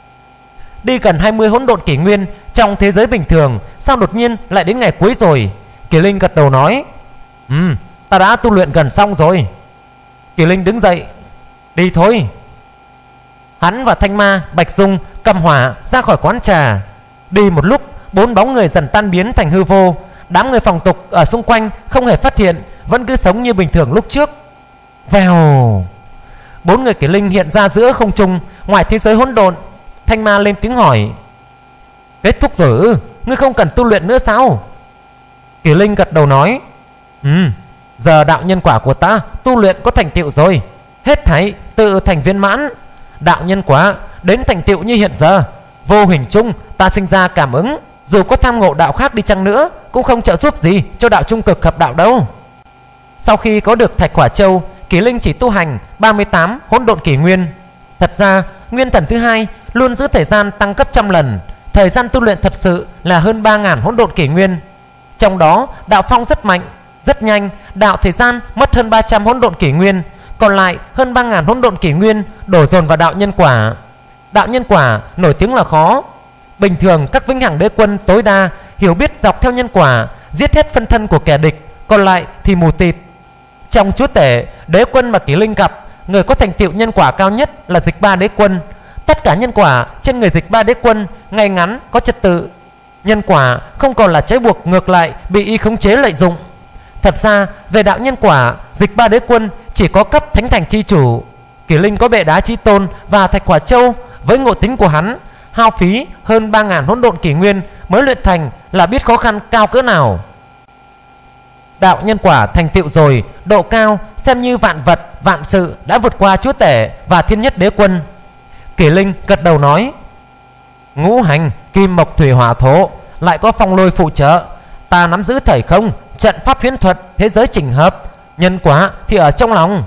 Đi gần hai mươi hỗn độn kỷ nguyên trong thế giới bình thường, sao đột nhiên lại đến ngày cuối rồi? Kỷ Linh gật đầu nói: Ừ, ta đã tu luyện gần xong rồi. Kỷ Linh đứng dậy: Đi thôi. Hắn và Thanh Ma, Bạch Dung, Cầm Hỏa ra khỏi quán trà. Đi một lúc, bốn bóng người dần tan biến thành hư vô. Đám người phòng tục ở xung quanh không hề phát hiện, vẫn cứ sống như bình thường lúc trước. Vèo. Bốn người Kỷ Linh hiện ra giữa không trung ngoài thế giới hỗn độn. Thanh Ma lên tiếng hỏi: Kết thúc rồi ư? Ngươi không cần tu luyện nữa sao? Kỷ Linh gật đầu nói: Ừ, giờ đạo nhân quả của ta tu luyện có thành tựu rồi. Hết thảy tự thành viên mãn. Đạo nhân quả đến thành tựu như hiện giờ, vô hình chung ta sinh ra cảm ứng. Dù có tham ngộ đạo khác đi chăng nữa cũng không trợ giúp gì cho đạo trung cực hợp đạo đâu. Sau khi có được Thạch Hỏa Châu, Kỷ Linh chỉ tu hành ba mươi tám hỗn độn kỷ nguyên. Thật ra nguyên thần thứ hai luôn giữ thời gian tăng cấp trăm lần. Thời gian tu luyện thật sự là hơn ba nghìn hỗn độn kỷ nguyên. Trong đó đạo phong rất mạnh, rất nhanh. Đạo thời gian mất hơn ba trăm hỗn độn kỷ nguyên, còn lại hơn ba nghìn hỗn độn kỷ nguyên đổ dồn vào đạo nhân quả. Đạo nhân quả nổi tiếng là khó. Bình thường các vĩnh hằng đế quân tối đa hiểu biết dọc theo nhân quả, giết hết phân thân của kẻ địch, còn lại thì mù tịt. Trong chúa tể đế quân mà Kỷ Linh gặp, người có thành tựu nhân quả cao nhất là Dịch Ba đế quân. Tất cả nhân quả trên người Dịch Ba đế quân ngay ngắn có trật tự. nhân quả không còn là trói buộc, ngược lại bị y khống chế lợi dụng. Thật ra về đạo nhân quả, Dịch Ba Đế Quân chỉ có cấp thánh thành chi chủ. Kỷ Linh có bệ đá chi tôn và thạch hỏa châu, với ngộ tính của hắn hao phí hơn ba ngàn hỗn độn kỷ nguyên mới luyện thành là biết khó khăn cao cỡ nào. Đạo nhân quả thành tựu rồi, độ cao xem như vạn vật vạn sự đã vượt qua chúa tể và thiên nhất đế quân. Kỷ Linh gật đầu nói: ngũ hành kim mộc thủy hỏa thổ, lại có phong lôi phụ trợ, ta nắm giữ thời không, trận pháp huyễn thuật, thế giới chỉnh hợp, nhân quả thì ở trong lòng.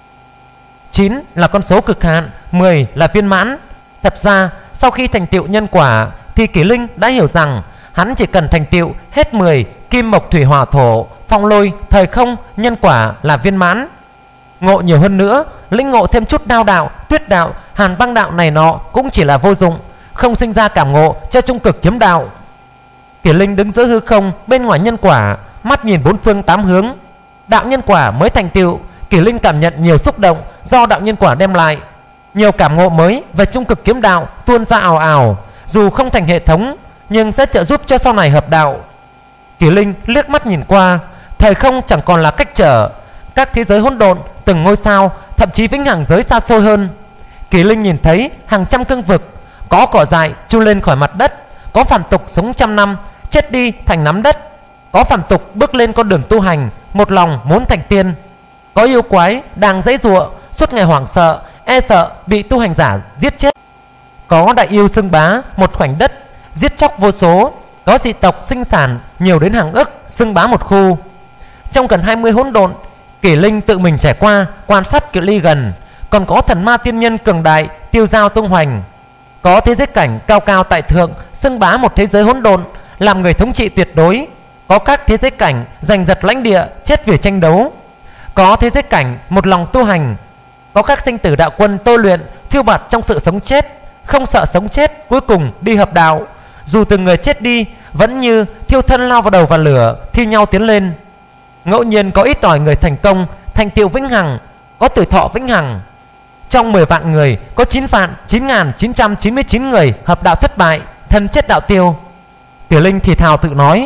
Chín là con số cực hạn, mười là viên mãn. Thật ra sau khi thành tựu nhân quả thì Kỷ Linh đã hiểu rằng hắn chỉ cần thành tựu hết mười kim mộc thủy hỏa thổ, phong lôi, thời không, nhân quả là viên mãn. Ngộ nhiều hơn nữa, linh ngộ thêm chút đao đạo, tuyết đạo, hàn băng đạo này nọ cũng chỉ là vô dụng, không sinh ra cảm ngộ cho trung cực kiếm đạo. Kỷ Linh đứng giữa hư không bên ngoài nhân quả, mắt nhìn bốn phương tám hướng. Đạo nhân quả mới thành tựu, Kỷ Linh cảm nhận nhiều xúc động do đạo nhân quả đem lại. Nhiều cảm ngộ mới về trung cực kiếm đạo tuôn ra ào ào, dù không thành hệ thống nhưng sẽ trợ giúp cho sau này hợp đạo. Kỷ Linh liếc mắt nhìn qua, thời không chẳng còn là cách trở, các thế giới hỗn độn, từng ngôi sao, thậm chí vĩnh hằng giới xa xôi hơn. Kỷ Linh nhìn thấy hàng trăm cương vực, có cỏ dại chu lên khỏi mặt đất, có phàm tục sống trăm năm chết đi thành nắm đất, có phàm tục bước lên con đường tu hành, một lòng muốn thành tiên, có yêu quái đang giãy giụa suốt ngày hoảng sợ, e sợ bị tu hành giả giết chết, có đại yêu xưng bá một khoảnh đất, giết chóc vô số, có dị tộc sinh sản nhiều đến hàng ức, xưng bá một khu. Trong gần hai mươi hỗn độn, Kỷ Linh tự mình trải qua, quan sát cự ly gần. Còn có thần ma tiên nhân cường đại tiêu dao tung hoành, có thế giới cảnh cao cao tại thượng xưng bá một thế giới hỗn độn, làm người thống trị tuyệt đối. Có các thế giới cảnh giành giật lãnh địa, chết vì tranh đấu. Có thế giới cảnh một lòng tu hành. Có các sinh tử đạo quân tôi luyện, phiêu bạt trong sự sống chết, không sợ sống chết, cuối cùng đi hợp đạo. Dù từng người chết đi, vẫn như thiêu thân lao vào đầu vào lửa, thi nhau tiến lên. Ngẫu nhiên có ít ỏi người thành công, thành tựu vĩnh hằng, có tuổi thọ vĩnh hằng. Trong mười vạn người có chín vạn chín nghìn chín trăm chín mươi chín người hợp đạo thất bại, thân chết đạo tiêu. Kỷ Linh thì thào tự nói: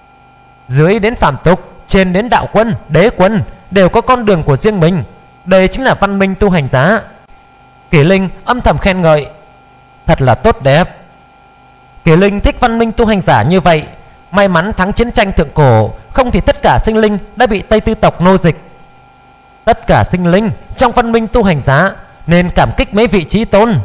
dưới đến phàm tục, trên đến đạo quân, đế quân đều có con đường của riêng mình. Đây chính là văn minh tu hành giá. Kỷ Linh âm thầm khen ngợi: thật là tốt đẹp. Kỷ Linh thích văn minh tu hành giả như vậy. May mắn thắng chiến tranh thượng cổ, không thì tất cả sinh linh đã bị Tây Tư tộc nô dịch. Tất cả sinh linh trong văn minh tu hành giá nên cảm kích mấy vị chí tôn.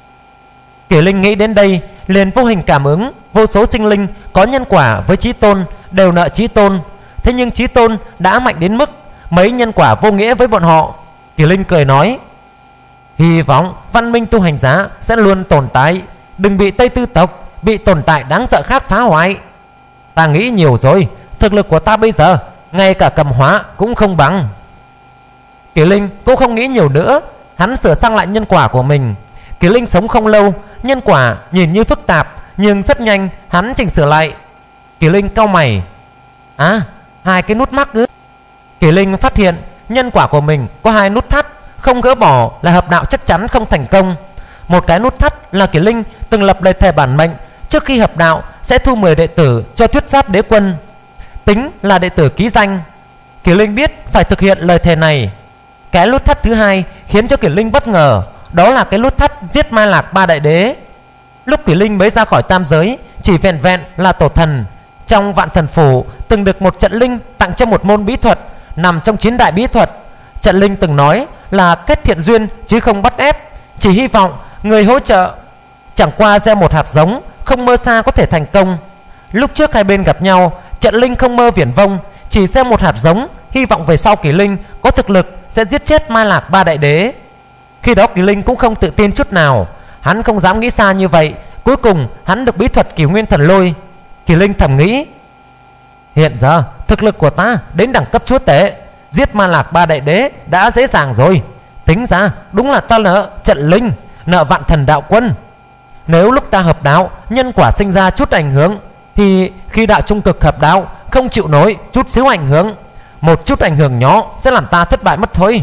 Kỷ Linh nghĩ đến đây liền vô hình cảm ứng vô số sinh linh có nhân quả với chí tôn đều nợ chí tôn. Thế nhưng chí tôn đã mạnh đến mức mấy nhân quả vô nghĩa với bọn họ. Kỷ Linh cười nói: hy vọng văn minh tu hành giá sẽ luôn tồn tại, đừng bị Tây Tư tộc, bị tồn tại đáng sợ khác phá hoại. Ta nghĩ nhiều rồi, thực lực của ta bây giờ ngay cả cầm hóa cũng không bằng. Kỷ Linh cũng không nghĩ nhiều nữa, hắn sửa sang lại nhân quả của mình. Kỷ Linh sống không lâu, nhân quả nhìn như phức tạp nhưng rất nhanh hắn chỉnh sửa lại. Kỷ Linh cau mày: à, hai cái nút mắc ư? Kỷ Linh phát hiện nhân quả của mình có hai nút thắt, không gỡ bỏ là hợp đạo chắc chắn không thành công. Một cái nút thắt là Kỷ Linh từng lập lời thề bản mệnh trước khi hợp đạo sẽ thu mười đệ tử cho thuyết giáp đế quân, tính là đệ tử ký danh. Kỷ Linh biết phải thực hiện lời thề này. Cái nút thắt thứ hai khiến cho Kỷ Linh bất ngờ, đó là cái nút thắt giết Mai Lạc ba đại đế. Lúc Kỷ Linh mới ra khỏi tam giới, chỉ vẹn vẹn là tổ thần. Trong Vạn Thần Phủ từng được một trận linh tặng cho một môn bí thuật nằm trong chín đại bí thuật. Trận linh từng nói là kết thiện duyên chứ không bắt ép, chỉ hy vọng người hỗ trợ. Chẳng qua gieo một hạt giống, không mơ xa có thể thành công. Lúc trước hai bên gặp nhau, trận linh không mơ viển vông, chỉ gieo một hạt giống, hy vọng về sau Kỷ Linh có thực lực sẽ giết chết Mai Lạc ba đại đế. Khi đó Kỷ Linh cũng không tự tin chút nào, hắn không dám nghĩ xa như vậy. Cuối cùng hắn được bí thuật Kỷ Nguyên Thần Lôi. Kỷ Linh thầm nghĩ: hiện giờ thực lực của ta đến đẳng cấp chúa tể, giết Mai Lạc ba đại đế đã dễ dàng rồi. Tính ra đúng là ta nợ trận linh, nợ Vạn Thần đạo quân. Nếu lúc ta hợp đạo nhân quả sinh ra chút ảnh hưởng, thì khi đạo trung cực hợp đạo không chịu nổi chút xíu ảnh hưởng, một chút ảnh hưởng nhỏ sẽ làm ta thất bại mất thôi.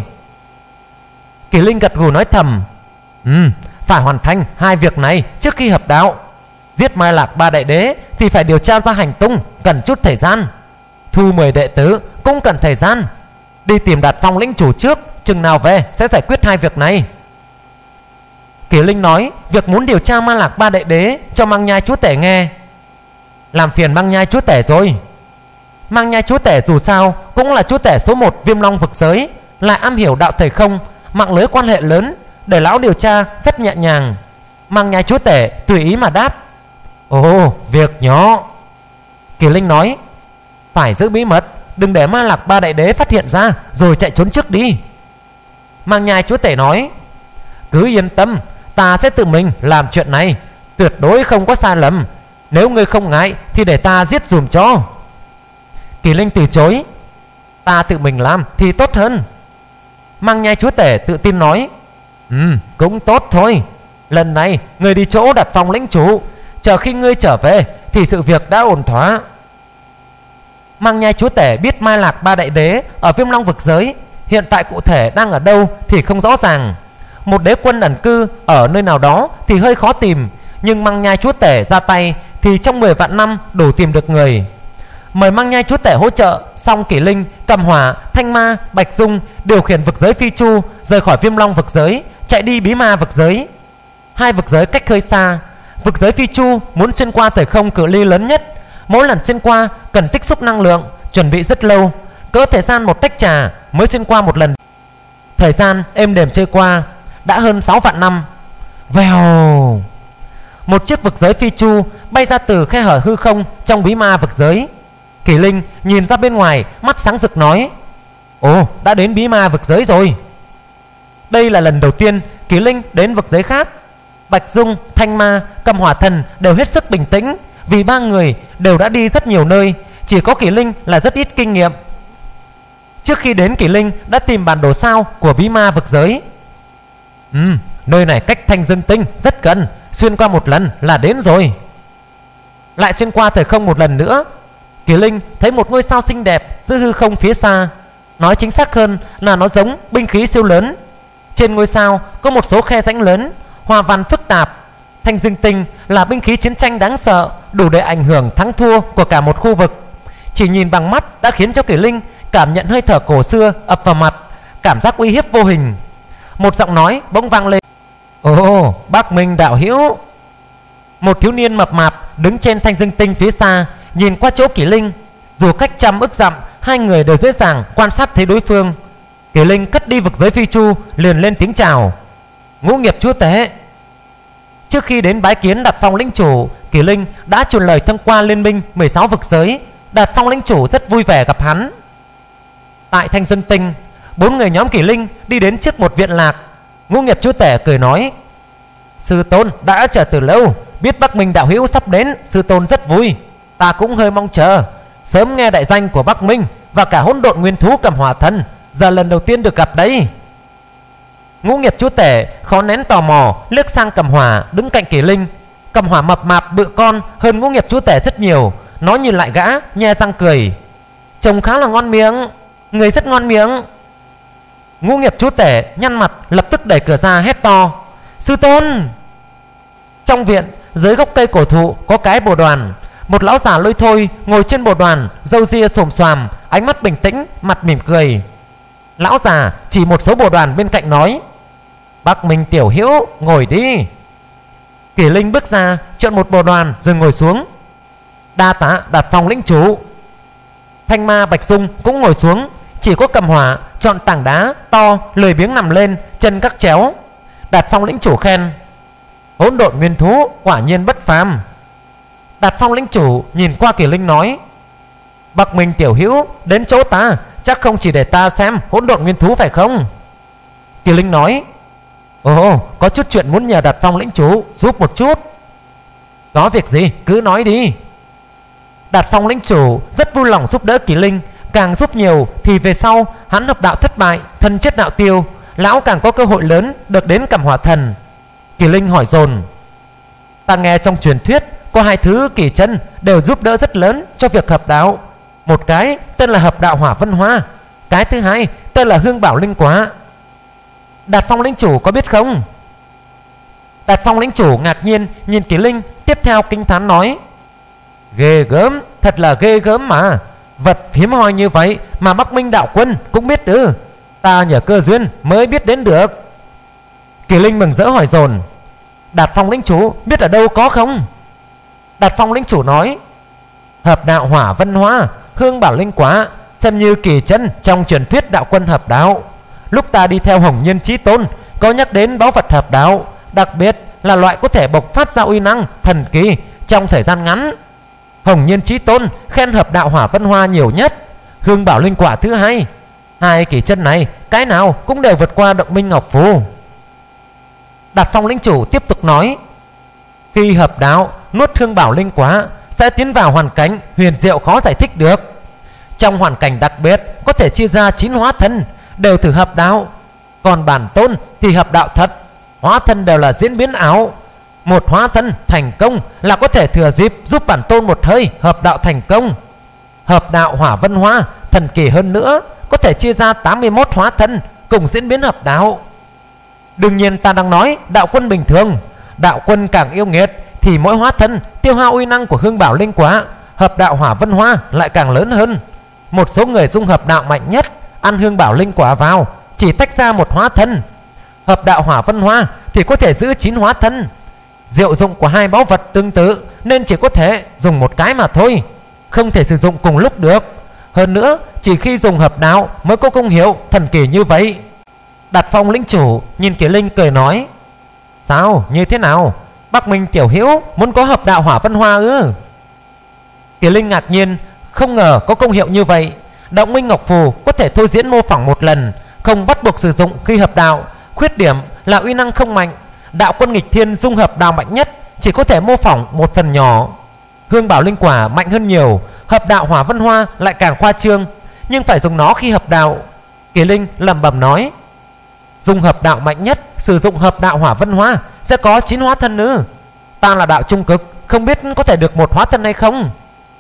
Kỷ Linh gật gù nói thầm: ừ, phải hoàn thành hai việc này trước khi hợp đạo. Giết Mai Lạc Ba Đại Đế thì phải điều tra ra hành tung, cần chút thời gian. Thu mười đệ tử cũng cần thời gian. Đi tìm Đạt Phong lĩnh chủ trước, chừng nào về sẽ giải quyết hai việc này. Kỳ Linh nói việc muốn điều tra Mai Lạc Ba Đại Đế cho Mang Nhai chúa tể nghe. Làm phiền Mang Nhai chúa tể rồi. Mang Nhai chúa tể dù sao cũng là chúa tể số một Viêm Long vực giới, lại am hiểu đạo thời không, mạng lưới quan hệ lớn, để lão điều tra rất nhẹ nhàng. Mang Nhai chúa tể tùy ý mà đáp. Ồ, việc nhỏ. Kỳ Linh nói phải giữ bí mật, đừng để Mai Lạc Ba Đại Đế phát hiện ra rồi chạy trốn trước đi. Mang Nhai chúa tể nói cứ yên tâm, ta sẽ tự mình làm chuyện này, tuyệt đối không có sai lầm. Nếu ngươi không ngại thì để ta giết dùm cho. Kỳ Linh từ chối. Ta tự mình làm thì tốt hơn. Mang Nhai chúa tể tự tin nói Ừ, cũng tốt thôi. Lần này ngươi đi chỗ Đạt Phong lĩnh chủ, chờ khi ngươi trở về thì sự việc đã ổn thỏa. Mang Nhai chúa tể biết Mai Lạc Ba Đại Đế ở Viêm Long vực giới, hiện tại cụ thể đang ở đâu thì không rõ ràng. Một đế quân ẩn cư ở nơi nào đó thì hơi khó tìm, nhưng Mang Nhai chúa tể ra tay thì trong mười vạn năm đủ tìm được người. Mời Mang Nhai chúa tể hỗ trợ xong, Kỷ Linh, Cầm Hỏa, Thanh Ma, Bạch Dung điều khiển vực giới phi chu rời khỏi Viêm Long vực giới, chạy đi Bí Ma vực giới. Hai vực giới cách hơi xa. Vực giới phi chu muốn xuyên qua thời không cự ly lớn nhất, mỗi lần xuyên qua cần tích xúc năng lượng, chuẩn bị rất lâu, cỡ thời gian một tách trà mới xuyên qua một lần. Thời gian êm đềm trôi qua đã hơn sáu vạn năm. Vèo, một chiếc vực giới phi chu bay ra từ khe hở hư không trong Bí Ma vực giới. Kỷ Linh nhìn ra bên ngoài, mắt sáng rực nói ồ, đã đến Bí Ma vực giới rồi. Đây là lần đầu tiên Kỷ Linh đến vực giới khác. Bạch Dung, Thanh Ma, Cầm Hỏa Thần đều hết sức bình tĩnh, vì ba người đều đã đi rất nhiều nơi, chỉ có Kỷ Linh là rất ít kinh nghiệm. Trước khi đến, Kỷ Linh đã tìm bản đồ sao của Bí Ma vực giới. Ừ, nơi này cách Thanh Dương Tinh rất gần, xuyên qua một lần là đến rồi. Lại xuyên qua thời không một lần nữa. Kỷ Linh thấy một ngôi sao xinh đẹp giữa hư không phía xa. Nói chính xác hơn là nó giống binh khí siêu lớn. Trên ngôi sao có một số khe rãnh lớn, hoa văn phức tạp. Thanh Dương Tinh là binh khí chiến tranh đáng sợ, đủ để ảnh hưởng thắng thua của cả một khu vực. Chỉ nhìn bằng mắt đã khiến cho Kỷ Linh cảm nhận hơi thở cổ xưa ập vào mặt, cảm giác uy hiếp vô hình. Một giọng nói bỗng vang lên. Ồ, Bắc Minh đạo hữu. Một thiếu niên mập mạp đứng trên Thanh Dương Tinh phía xa, nhìn qua chỗ Kỷ Linh. Dù cách trăm ức dặm, hai người đều dễ dàng quan sát thấy đối phương. Kỷ Linh cất đi vực giới phi chu, liền lên tiếng chào. Ngũ Nghiệp chúa tể. Trước khi đến bái kiến Đạt Phong lĩnh chủ, Kỷ Linh đã truyền lời thông qua liên minh mười sáu vực giới. Đạt Phong lĩnh chủ rất vui vẻ gặp hắn. Tại Thanh Dương Tinh, bốn người nhóm Kỷ Linh đi đến trước một viện lạc. Ngũ Nghiệp chúa tể cười nói sư tôn đã chờ từ lâu, biết Bắc Minh đạo hữu sắp đến, sư tôn rất vui. Ta cũng hơi mong chờ, sớm nghe đại danh của Bắc Minh và cả hỗn độn nguyên thú Cầm Hỏa Thần, giờ lần đầu tiên được gặp đấy. Ngũ Nghiệp chúa tể khó nén tò mò, liếc sang Cầm Hỏa đứng cạnh Kỷ Linh. Cầm Hỏa mập mạp bự con hơn Ngũ Nghiệp chúa tể rất nhiều. Nó nhìn lại gã, nhe răng cười. Trông khá là ngon miệng, người rất ngon miệng. Ngũ Nghiệp chúa tể nhăn mặt, lập tức đẩy cửa ra hét to sư tôn. Trong viện, dưới gốc cây cổ thụ có cái bồ đoàn. Một lão già lôi thôi ngồi trên bồ đoàn, râu ria xồm xoàm, ánh mắt bình tĩnh, mặt mỉm cười. Lão già chỉ một số bồ đoàn bên cạnh nói Bắc Minh tiểu hữu ngồi đi. Kỷ Linh bước ra, chọn một bồ đoàn rồi ngồi xuống. Đa tạ Đạt Phong lĩnh chủ. Thanh Ma, Bạch Dung cũng ngồi xuống. Chỉ có Cầm Hỏa chọn tảng đá to, lười biếng nằm lên, chân các chéo. Đạt Phong lĩnh chủ khen hỗn độn nguyên thú quả nhiên bất phàm. Đạt Phong lĩnh chủ nhìn qua Kỷ Linh nói Bắc Minh tiểu hữu đến chỗ ta chắc không chỉ để ta xem hỗn độn nguyên thú phải không? Kỷ Linh nói ồ, có chút chuyện muốn nhờ Đạt Phong lĩnh chủ giúp một chút. Có việc gì cứ nói đi. Đạt Phong lĩnh chủ rất vui lòng giúp đỡ Kỷ Linh. Càng giúp nhiều thì về sau hắn hợp đạo thất bại, thân chết đạo tiêu, lão càng có cơ hội lớn được đến Cầm Hỏa Thần. Kỷ Linh hỏi dồn ta nghe trong truyền thuyết có hai thứ kỳ chân đều giúp đỡ rất lớn cho việc hợp đạo. Một cái tên là hợp đạo hỏa vân hoa, cái thứ hai tên là hương bảo linh quả. Đạt Phong lĩnh chủ có biết không? Đạt Phong lĩnh chủ ngạc nhiên nhìn Kỷ Linh, tiếp theo kinh thán nói: ghê gớm, thật là ghê gớm mà. Vật hiếm hoi như vậy mà Bắc Minh đạo quân cũng biết ư? Ta nhờ cơ duyên mới biết đến được. Kỳ Linh mừng rỡ hỏi dồn: Đạt Phong lĩnh chủ biết ở đâu có không? Đạt Phong lĩnh chủ nói: hợp đạo hỏa vân hoa, hương bảo linh quả, xem như kỳ chân trong truyền thuyết đạo quân hợp đạo. Lúc ta đi theo Hồng Nhân Chí Tôn có nhắc đến báu vật hợp đạo, đặc biệt là loại có thể bộc phát ra uy năng thần kỳ trong thời gian ngắn. Hồng Nhân Chí Tôn khen hợp đạo hỏa vân hoa nhiều nhất, hương bảo linh quả thứ hai. Hai kỳ chân này cái nào cũng đều vượt qua động minh ngọc phù. Đạt Phong lĩnh chủ tiếp tục nói: khi hợp đạo nuốt hương bảo linh quả sẽ tiến vào hoàn cảnh huyền diệu khó giải thích được. Trong hoàn cảnh đặc biệt có thể chia ra chín hóa thân đều thử hợp đạo. Còn bản tôn thì hợp đạo thật, hóa thân đều là diễn biến ảo. Một hóa thân thành công là có thể thừa dịp giúp bản tôn một hơi hợp đạo thành công. Hợp đạo hỏa vân hoa thần kỳ hơn nữa, có thể chia ra tám mươi mốt hóa thân cùng diễn biến hợp đạo. Đương nhiên ta đang nói đạo quân bình thường. Đạo quân càng yêu nghiệt thì mỗi hóa thân tiêu hao uy năng của hương bảo linh quả hợp đạo hỏa vân hoa lại càng lớn hơn. Một số người dung hợp đạo mạnh nhất ăn hương bảo linh quả vào chỉ tách ra một hóa thân. Hợp đạo hỏa vân hoa thì có thể giữ chín hóa thân. Diệu dụng của hai báu vật tương tự nên chỉ có thể dùng một cái mà thôi, không thể sử dụng cùng lúc được. Hơn nữa chỉ khi dùng hợp đạo mới có công hiệu thần kỳ như vậy. Đạt Phong lĩnh chủ nhìn Kỳ Linh cười nói: sao, như thế nào? Bắc Minh tiểu hữu muốn có hợp đạo hỏa vân hoa ư? Kỳ Linh ngạc nhiên, không ngờ có công hiệu như vậy. Động minh ngọc phù có thể thôi diễn mô phỏng một lần, không bắt buộc sử dụng khi hợp đạo. Khuyết điểm là uy năng không mạnh. Đạo quân nghịch thiên dung hợp đạo mạnh nhất chỉ có thể mô phỏng một phần nhỏ. Hương bảo linh quả mạnh hơn nhiều, hợp đạo hỏa vân hoa lại càng khoa trương, nhưng phải dùng nó khi hợp đạo. Kỳ Linh lẩm bẩm nói: dùng hợp đạo mạnh nhất sử dụng hợp đạo hỏa vân hoa sẽ có chín hóa thân nữa. Ta là đạo trung cực, không biết có thể được một hóa thân hay không.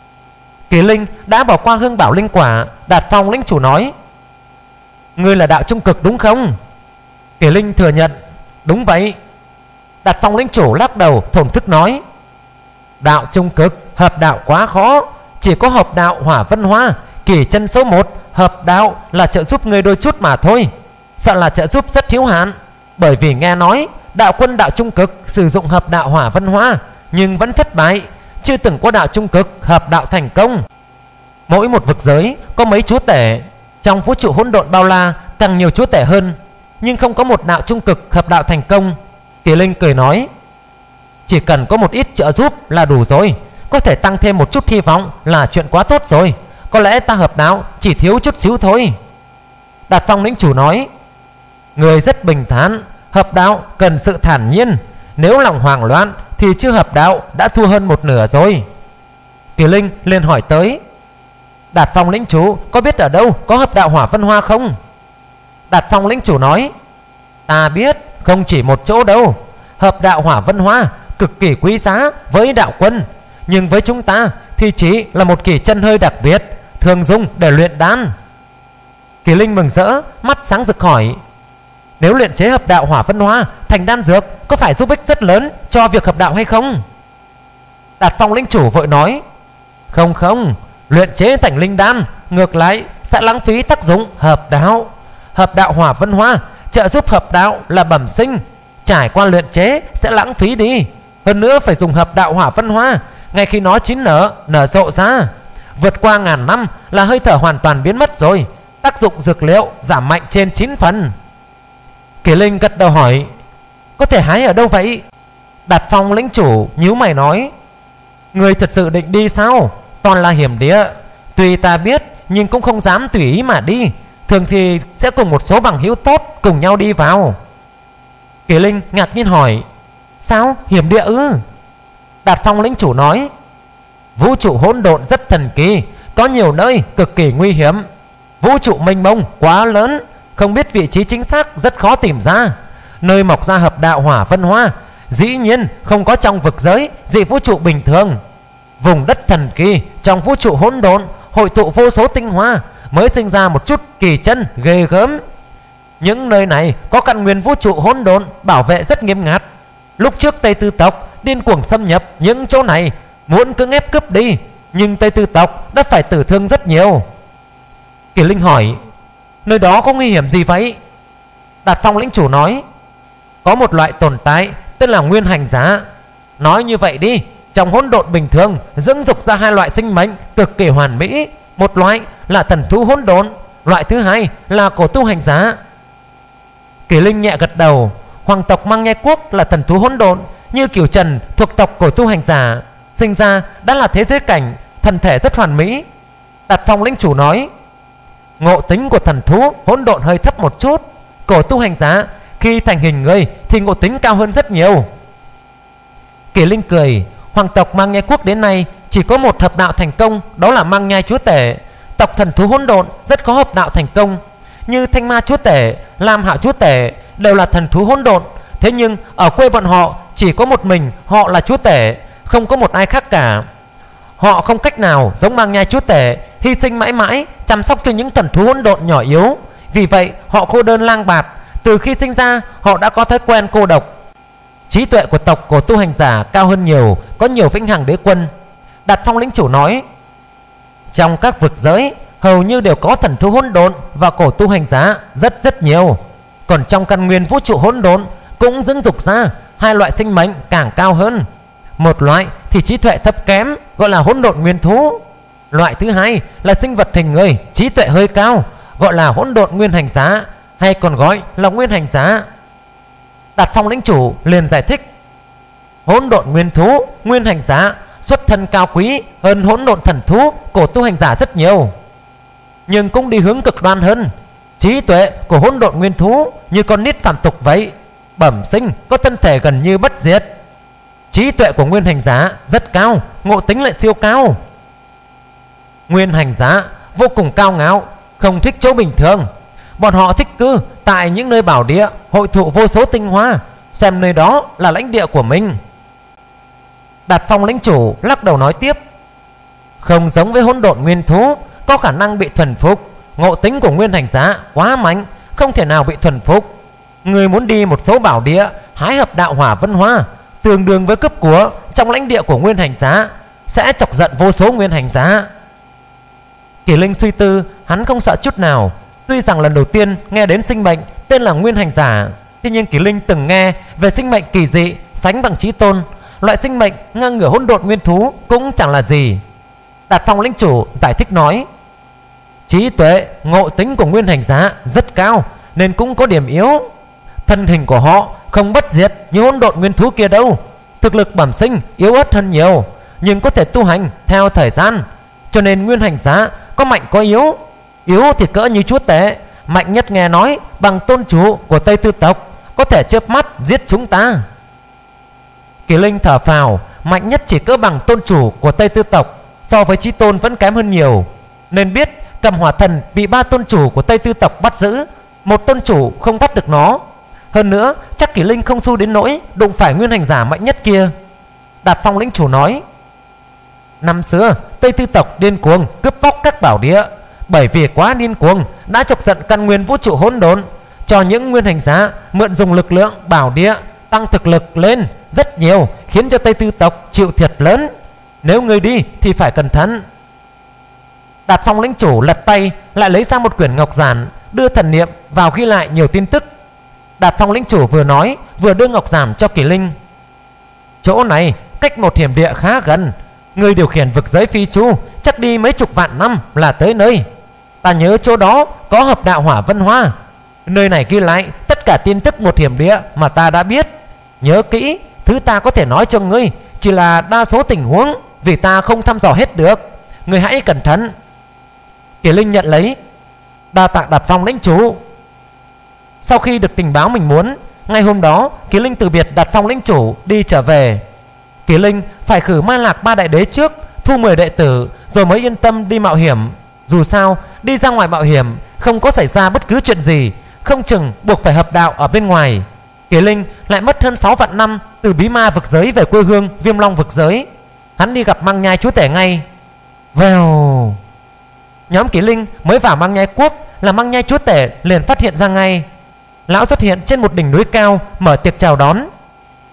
Kỳ Linh đã bỏ qua hương bảo linh quả. Đạt Phong lĩnh chủ nói: ngươi là đạo trung cực đúng không? Kỳ Linh thừa nhận: đúng vậy. Đạt Phong lĩnh chủ lắc đầu thổn thức nói: đạo trung cực hợp đạo quá khó, chỉ có hợp đạo hỏa vân hoa kỳ chân số một hợp đạo là trợ giúp ngươi đôi chút mà thôi. Sợ là trợ giúp rất thiếu hạn, bởi vì nghe nói đạo quân đạo trung cực sử dụng hợp đạo hỏa vân hoa nhưng vẫn thất bại, chưa từng có đạo trung cực hợp đạo thành công. Mỗi một vực giới có mấy chúa tể, trong vũ trụ hỗn độn bao la càng nhiều chúa tể hơn, nhưng không có một đạo trung cực hợp đạo thành công. Kỳ Linh cười nói: chỉ cần có một ít trợ giúp là đủ rồi, có thể tăng thêm một chút hy vọng là chuyện quá tốt rồi. Có lẽ ta hợp đạo chỉ thiếu chút xíu thôi. Đạt Phong lĩnh chủ nói: người rất bình thản, hợp đạo cần sự thản nhiên. Nếu lòng hoảng loạn thì chưa hợp đạo đã thua hơn một nửa rồi. Kỳ Linh liền hỏi tới: Đạt Phong lĩnh chủ có biết ở đâu có hợp đạo hỏa vân hoa không? Đạt Phong lĩnh chủ nói: ta biết không chỉ một chỗ đâu. Hợp đạo hỏa vân hoa cực kỳ quý giá với đạo quân, nhưng với chúng ta thì chỉ là một kỳ chân hơi đặc biệt, thường dùng để luyện đan. Kỳ Linh mừng rỡ, mắt sáng rực hỏi: nếu luyện chế hợp đạo hỏa vân hoa thành đan dược có phải giúp ích rất lớn cho việc hợp đạo hay không? Đạt Phong lĩnh chủ vội nói: không không, luyện chế thành linh đan ngược lại sẽ lãng phí tác dụng hợp đạo. Hợp đạo hỏa vân hoa trợ giúp hợp đạo là bẩm sinh, trải qua luyện chế sẽ lãng phí đi. Hơn nữa phải dùng hợp đạo hỏa vân hoa ngay khi nó chín nở nở rộ ra, vượt qua ngàn năm là hơi thở hoàn toàn biến mất rồi, tác dụng dược liệu giảm mạnh trên chín phần. Kỳ Linh gật đầu hỏi: có thể hái ở đâu vậy? Đạt Phong lĩnh chủ nhíu mày nói: người thật sự định đi sao? Toàn là hiểm địa. Tuy ta biết nhưng cũng không dám tùy ý mà đi, thường thì sẽ cùng một số bằng hữu tốt cùng nhau đi vào. Kỳ Linh ngạc nhiên hỏi: sao, hiểm địa ư? Đạt Phong lĩnh chủ nói: vũ trụ hỗn độn rất thần kỳ, có nhiều nơi cực kỳ nguy hiểm. Vũ trụ mênh mông quá lớn, không biết vị trí chính xác rất khó tìm ra. Nơi mọc ra hợp đạo hỏa vân hoa dĩ nhiên không có trong vực giới dị vũ trụ bình thường. Vùng đất thần kỳ trong vũ trụ hỗn độn hội tụ vô số tinh hoa, mới sinh ra một chút kỳ chân ghê gớm. Những nơi này có căn nguyên vũ trụ hỗn độn bảo vệ rất nghiêm ngặt. Lúc trước Tây Tư tộc điên cuồng xâm nhập những chỗ này, muốn cưỡng ép cướp đi, nhưng Tây Tư tộc đã phải tử thương rất nhiều. Kỳ Linh hỏi: nơi đó có nguy hiểm gì vậy? Đạt Phong lĩnh chủ nói: có một loại tồn tại tên là Nguyên Hành Giá. Nói như vậy đi, trong hỗn độn bình thường dưỡng dục ra hai loại sinh mệnh cực kỳ hoàn mỹ. Một loại là thần thú hỗn độn, loại thứ hai là cổ tu hành giá. Kỳ Linh nhẹ gật đầu. Hoàng tộc Mang Nhai Quốc là thần thú hỗn độn, như Cửu Trần thuộc tộc cổ tu hành giả, sinh ra đã là thế giới cảnh, thần thể rất hoàn mỹ. Đạt Phong lĩnh chủ nói: ngộ tính của thần thú hỗn độn hơi thấp một chút, cổ tu hành giả khi thành hình người thì ngộ tính cao hơn rất nhiều. Kỳ Linh cười: hoàng tộc Mang Nhai Quốc đến nay chỉ có một hợp đạo thành công, đó là Mang Nhai chúa tể. Tộc thần thú hỗn độn rất khó hợp đạo thành công, như Thanh Ma chúa tể, Lam Hạo chúa tể đều là thần thú hỗn độn. Thế nhưng ở quê bọn họ chỉ có một mình họ là chúa tể, không có một ai khác cả. Họ không cách nào giống Mang Nhai chúa tể hy sinh mãi mãi chăm sóc cho những thần thú hỗn độn nhỏ yếu. Vì vậy họ cô đơn lang bạt, từ khi sinh ra họ đã có thói quen cô độc. Trí tuệ của tộc cổ tu hành giả cao hơn nhiều, có nhiều vĩnh hằng đế quân. Đạt Phong lĩnh chủ nói: trong các vực giới hầu như đều có thần thú hỗn độn và cổ tu hành giả rất rất nhiều. Còn trong căn nguyên vũ trụ hỗn độn cũng dưỡng dục ra hai loại sinh mệnh càng cao hơn. Một loại thì trí tuệ thấp kém, gọi là hỗn độn nguyên thú. Loại thứ hai là sinh vật hình người, trí tuệ hơi cao, gọi là hỗn độn nguyên hành giá, hay còn gọi là nguyên hành giá. Đạt Phong lĩnh chủ liền giải thích: hỗn độn nguyên thú nguyên hành giá xuất thân cao quý hơn hỗn độn thần thú cổ tu hành giả rất nhiều, nhưng cũng đi hướng cực đoan hơn. Trí tuệ của hỗn độn nguyên thú như con nít phàm tục vậy, bẩm sinh có thân thể gần như bất diệt. Trí tuệ của nguyên hành giá rất cao, ngộ tính lại siêu cao. Nguyên hành giá vô cùng cao ngạo, không thích chỗ bình thường. Bọn họ thích cư tại những nơi bảo địa hội tụ vô số tinh hoa, xem nơi đó là lãnh địa của mình. Đạt Phong lĩnh chủ lắc đầu nói tiếp: không giống với hỗn độn nguyên thú có khả năng bị thuần phục, ngộ tính của nguyên hành giá quá mạnh, không thể nào bị thuần phục. Người muốn đi một số bảo địa hái hợp đạo hỏa vân hoa, tương đương với cướp của trong lãnh địa của nguyên hành giá, sẽ chọc giận vô số nguyên hành giá. Kỳ Linh suy tư, hắn không sợ chút nào. Tuy rằng lần đầu tiên nghe đến sinh mệnh tên là nguyên hành giả, thế nhưng Kỳ Linh từng nghe về sinh mệnh kỳ dị sánh bằng chí tôn. Loại sinh mệnh ngang ngửa hỗn độn nguyên thú cũng chẳng là gì. Đạt Phong lĩnh chủ giải thích nói: trí tuệ ngộ tính của nguyên hành giá rất cao, nên cũng có điểm yếu. Thân hình của họ không bất diệt như hỗn độn nguyên thú kia đâu. Thực lực bẩm sinh yếu ớt hơn nhiều, nhưng có thể tu hành theo thời gian. Cho nên nguyên hành giá có mạnh có yếu. Yếu thì cỡ như chúa tể, mạnh nhất nghe nói bằng tôn chủ của Tây Tư tộc, có thể chớp mắt giết chúng ta. Kỳ Linh thở phào, mạnh nhất chỉ cỡ bằng tôn chủ của Tây Tư tộc, so với chí tôn vẫn kém hơn nhiều. Nên biết Cầm Hỏa Thần bị ba tôn chủ của Tây Tư tộc bắt giữ, một tôn chủ không bắt được nó. Hơn nữa chắc Kỳ Linh không xu đến nỗi đụng phải nguyên hành giả mạnh nhất kia. Đạt Phong lĩnh chủ nói: năm xưa Tây Tư tộc điên cuồng cướp bóc các bảo địa, bởi vì quá điên cuồng đã chọc giận căn nguyên vũ trụ hỗn độn, cho những nguyên hành giá mượn dùng lực lượng bảo địa tăng thực lực lên rất nhiều, khiến cho Tây Tư tộc chịu thiệt lớn. Nếu người đi thì phải cẩn thận. Đạt Phong lĩnh chủ lật tay lại lấy ra một quyển ngọc giản, đưa thần niệm vào ghi lại nhiều tin tức. Đạt Phong lĩnh chủ vừa nói vừa đưa ngọc giản cho Kỳ Linh. Chỗ này cách một hiểm địa khá gần, người điều khiển vực giới phi chu chắc đi mấy chục vạn năm là tới nơi. Ta nhớ chỗ đó có hợp đạo hỏa vân hoa. Nơi này ghi lại tất cả tin tức một hiểm địa mà ta đã biết. Nhớ kỹ, thứ ta có thể nói cho ngươi chỉ là đa số tình huống, vì ta không thăm dò hết được. Ngươi hãy cẩn thận. Kỳ Linh nhận lấy. Đa tạ Đạt Phong lĩnh chủ. Sau khi được tình báo mình muốn, ngày hôm đó Kỳ Linh từ biệt Đạt Phong lĩnh chủ đi trở về. Kỳ Linh phải khử Ma Lạc ba đại đế trước, thu mười đệ tử, rồi mới yên tâm đi mạo hiểm. Dù sao đi ra ngoài mạo hiểm không có xảy ra bất cứ chuyện gì, không chừng buộc phải hợp đạo ở bên ngoài. Kỳ Linh lại mất hơn sáu vạn năm từ bí ma vực giới về quê hương Viêm Long vực giới. Hắn đi gặp Mang Nhai chúa tể ngay. Vào nhóm Kỳ Linh mới vào Mang Nhai quốc là Mang Nhai chúa tể liền phát hiện ra ngay. Lão xuất hiện trên một đỉnh núi cao, mở tiệc chào đón.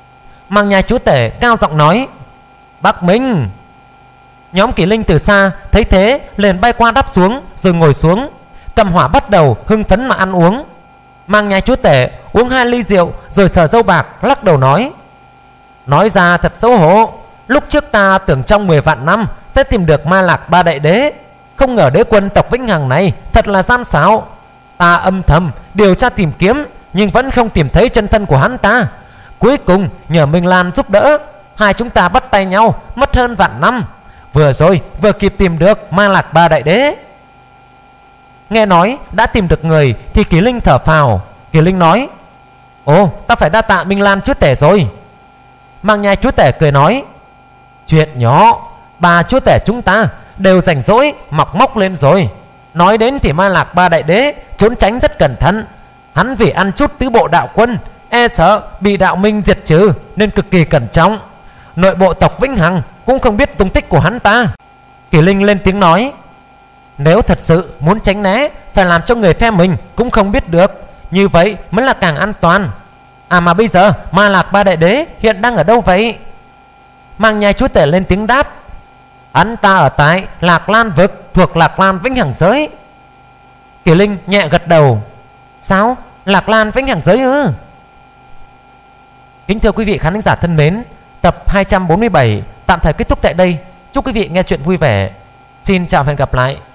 Mang nhai chúa tể cao giọng nói: Bắc Minh. Nhóm Kỷ Linh từ xa thấy thế liền bay qua đáp xuống rồi ngồi xuống. Cầm Hỏa bắt đầu hưng phấn mà ăn uống. Mang nhai chúa tể uống hai ly rượu rồi sờ râu bạc lắc đầu nói: Nói ra thật xấu hổ, lúc trước ta tưởng trong mười vạn năm sẽ tìm được Ma Lạc Ba Đại Đế, không ngờ đế quân tộc Vĩnh Hằng này thật là gian xảo. Ta âm thầm điều tra tìm kiếm nhưng vẫn không tìm thấy chân thân của hắn ta. Cuối cùng nhờ Minh Lan giúp đỡ, hai chúng ta bắt tay nhau mất hơn vạn năm, vừa rồi vừa kịp tìm được Ma Lạc Ba Đại Đế. Nghe nói đã tìm được người thì Kỷ Linh thở phào. Kỷ Linh nói: Ồ, ta phải đa tạ Minh Lan chúa tể rồi. Mang nhai chúa tể cười nói: Chuyện nhỏ, ba chúa tể chúng ta đều rảnh rỗi mọc móc lên rồi. Nói đến thì Ma Lạc Ba Đại Đế trốn tránh rất cẩn thận. Hắn vì ăn chút tứ bộ đạo quân, e sợ bị đạo minh diệt trừ nên cực kỳ cẩn trọng. Nội bộ tộc Vĩnh Hằng cũng không biết tung tích của hắn ta. Kỷ Linh lên tiếng nói: Nếu thật sự muốn tránh né, phải làm cho người phe mình cũng không biết được, như vậy mới là càng an toàn. À mà bây giờ Ma Lạc Ba Đại Đế hiện đang ở đâu vậy? Mang nhai chúa tể lên tiếng đáp: Hắn ta ở tại Lạc Lan vực thuộc Lạc Lan Vĩnh Hằng giới. Kỷ Linh nhẹ gật đầu: Sao? Lạc Lan Vĩnh Hằng giới ư? Kính thưa quý vị khán giả thân mến, tập hai trăm bốn mươi bảy tạm thời kết thúc tại đây. Chúc quý vị nghe chuyện vui vẻ. Xin chào và hẹn gặp lại.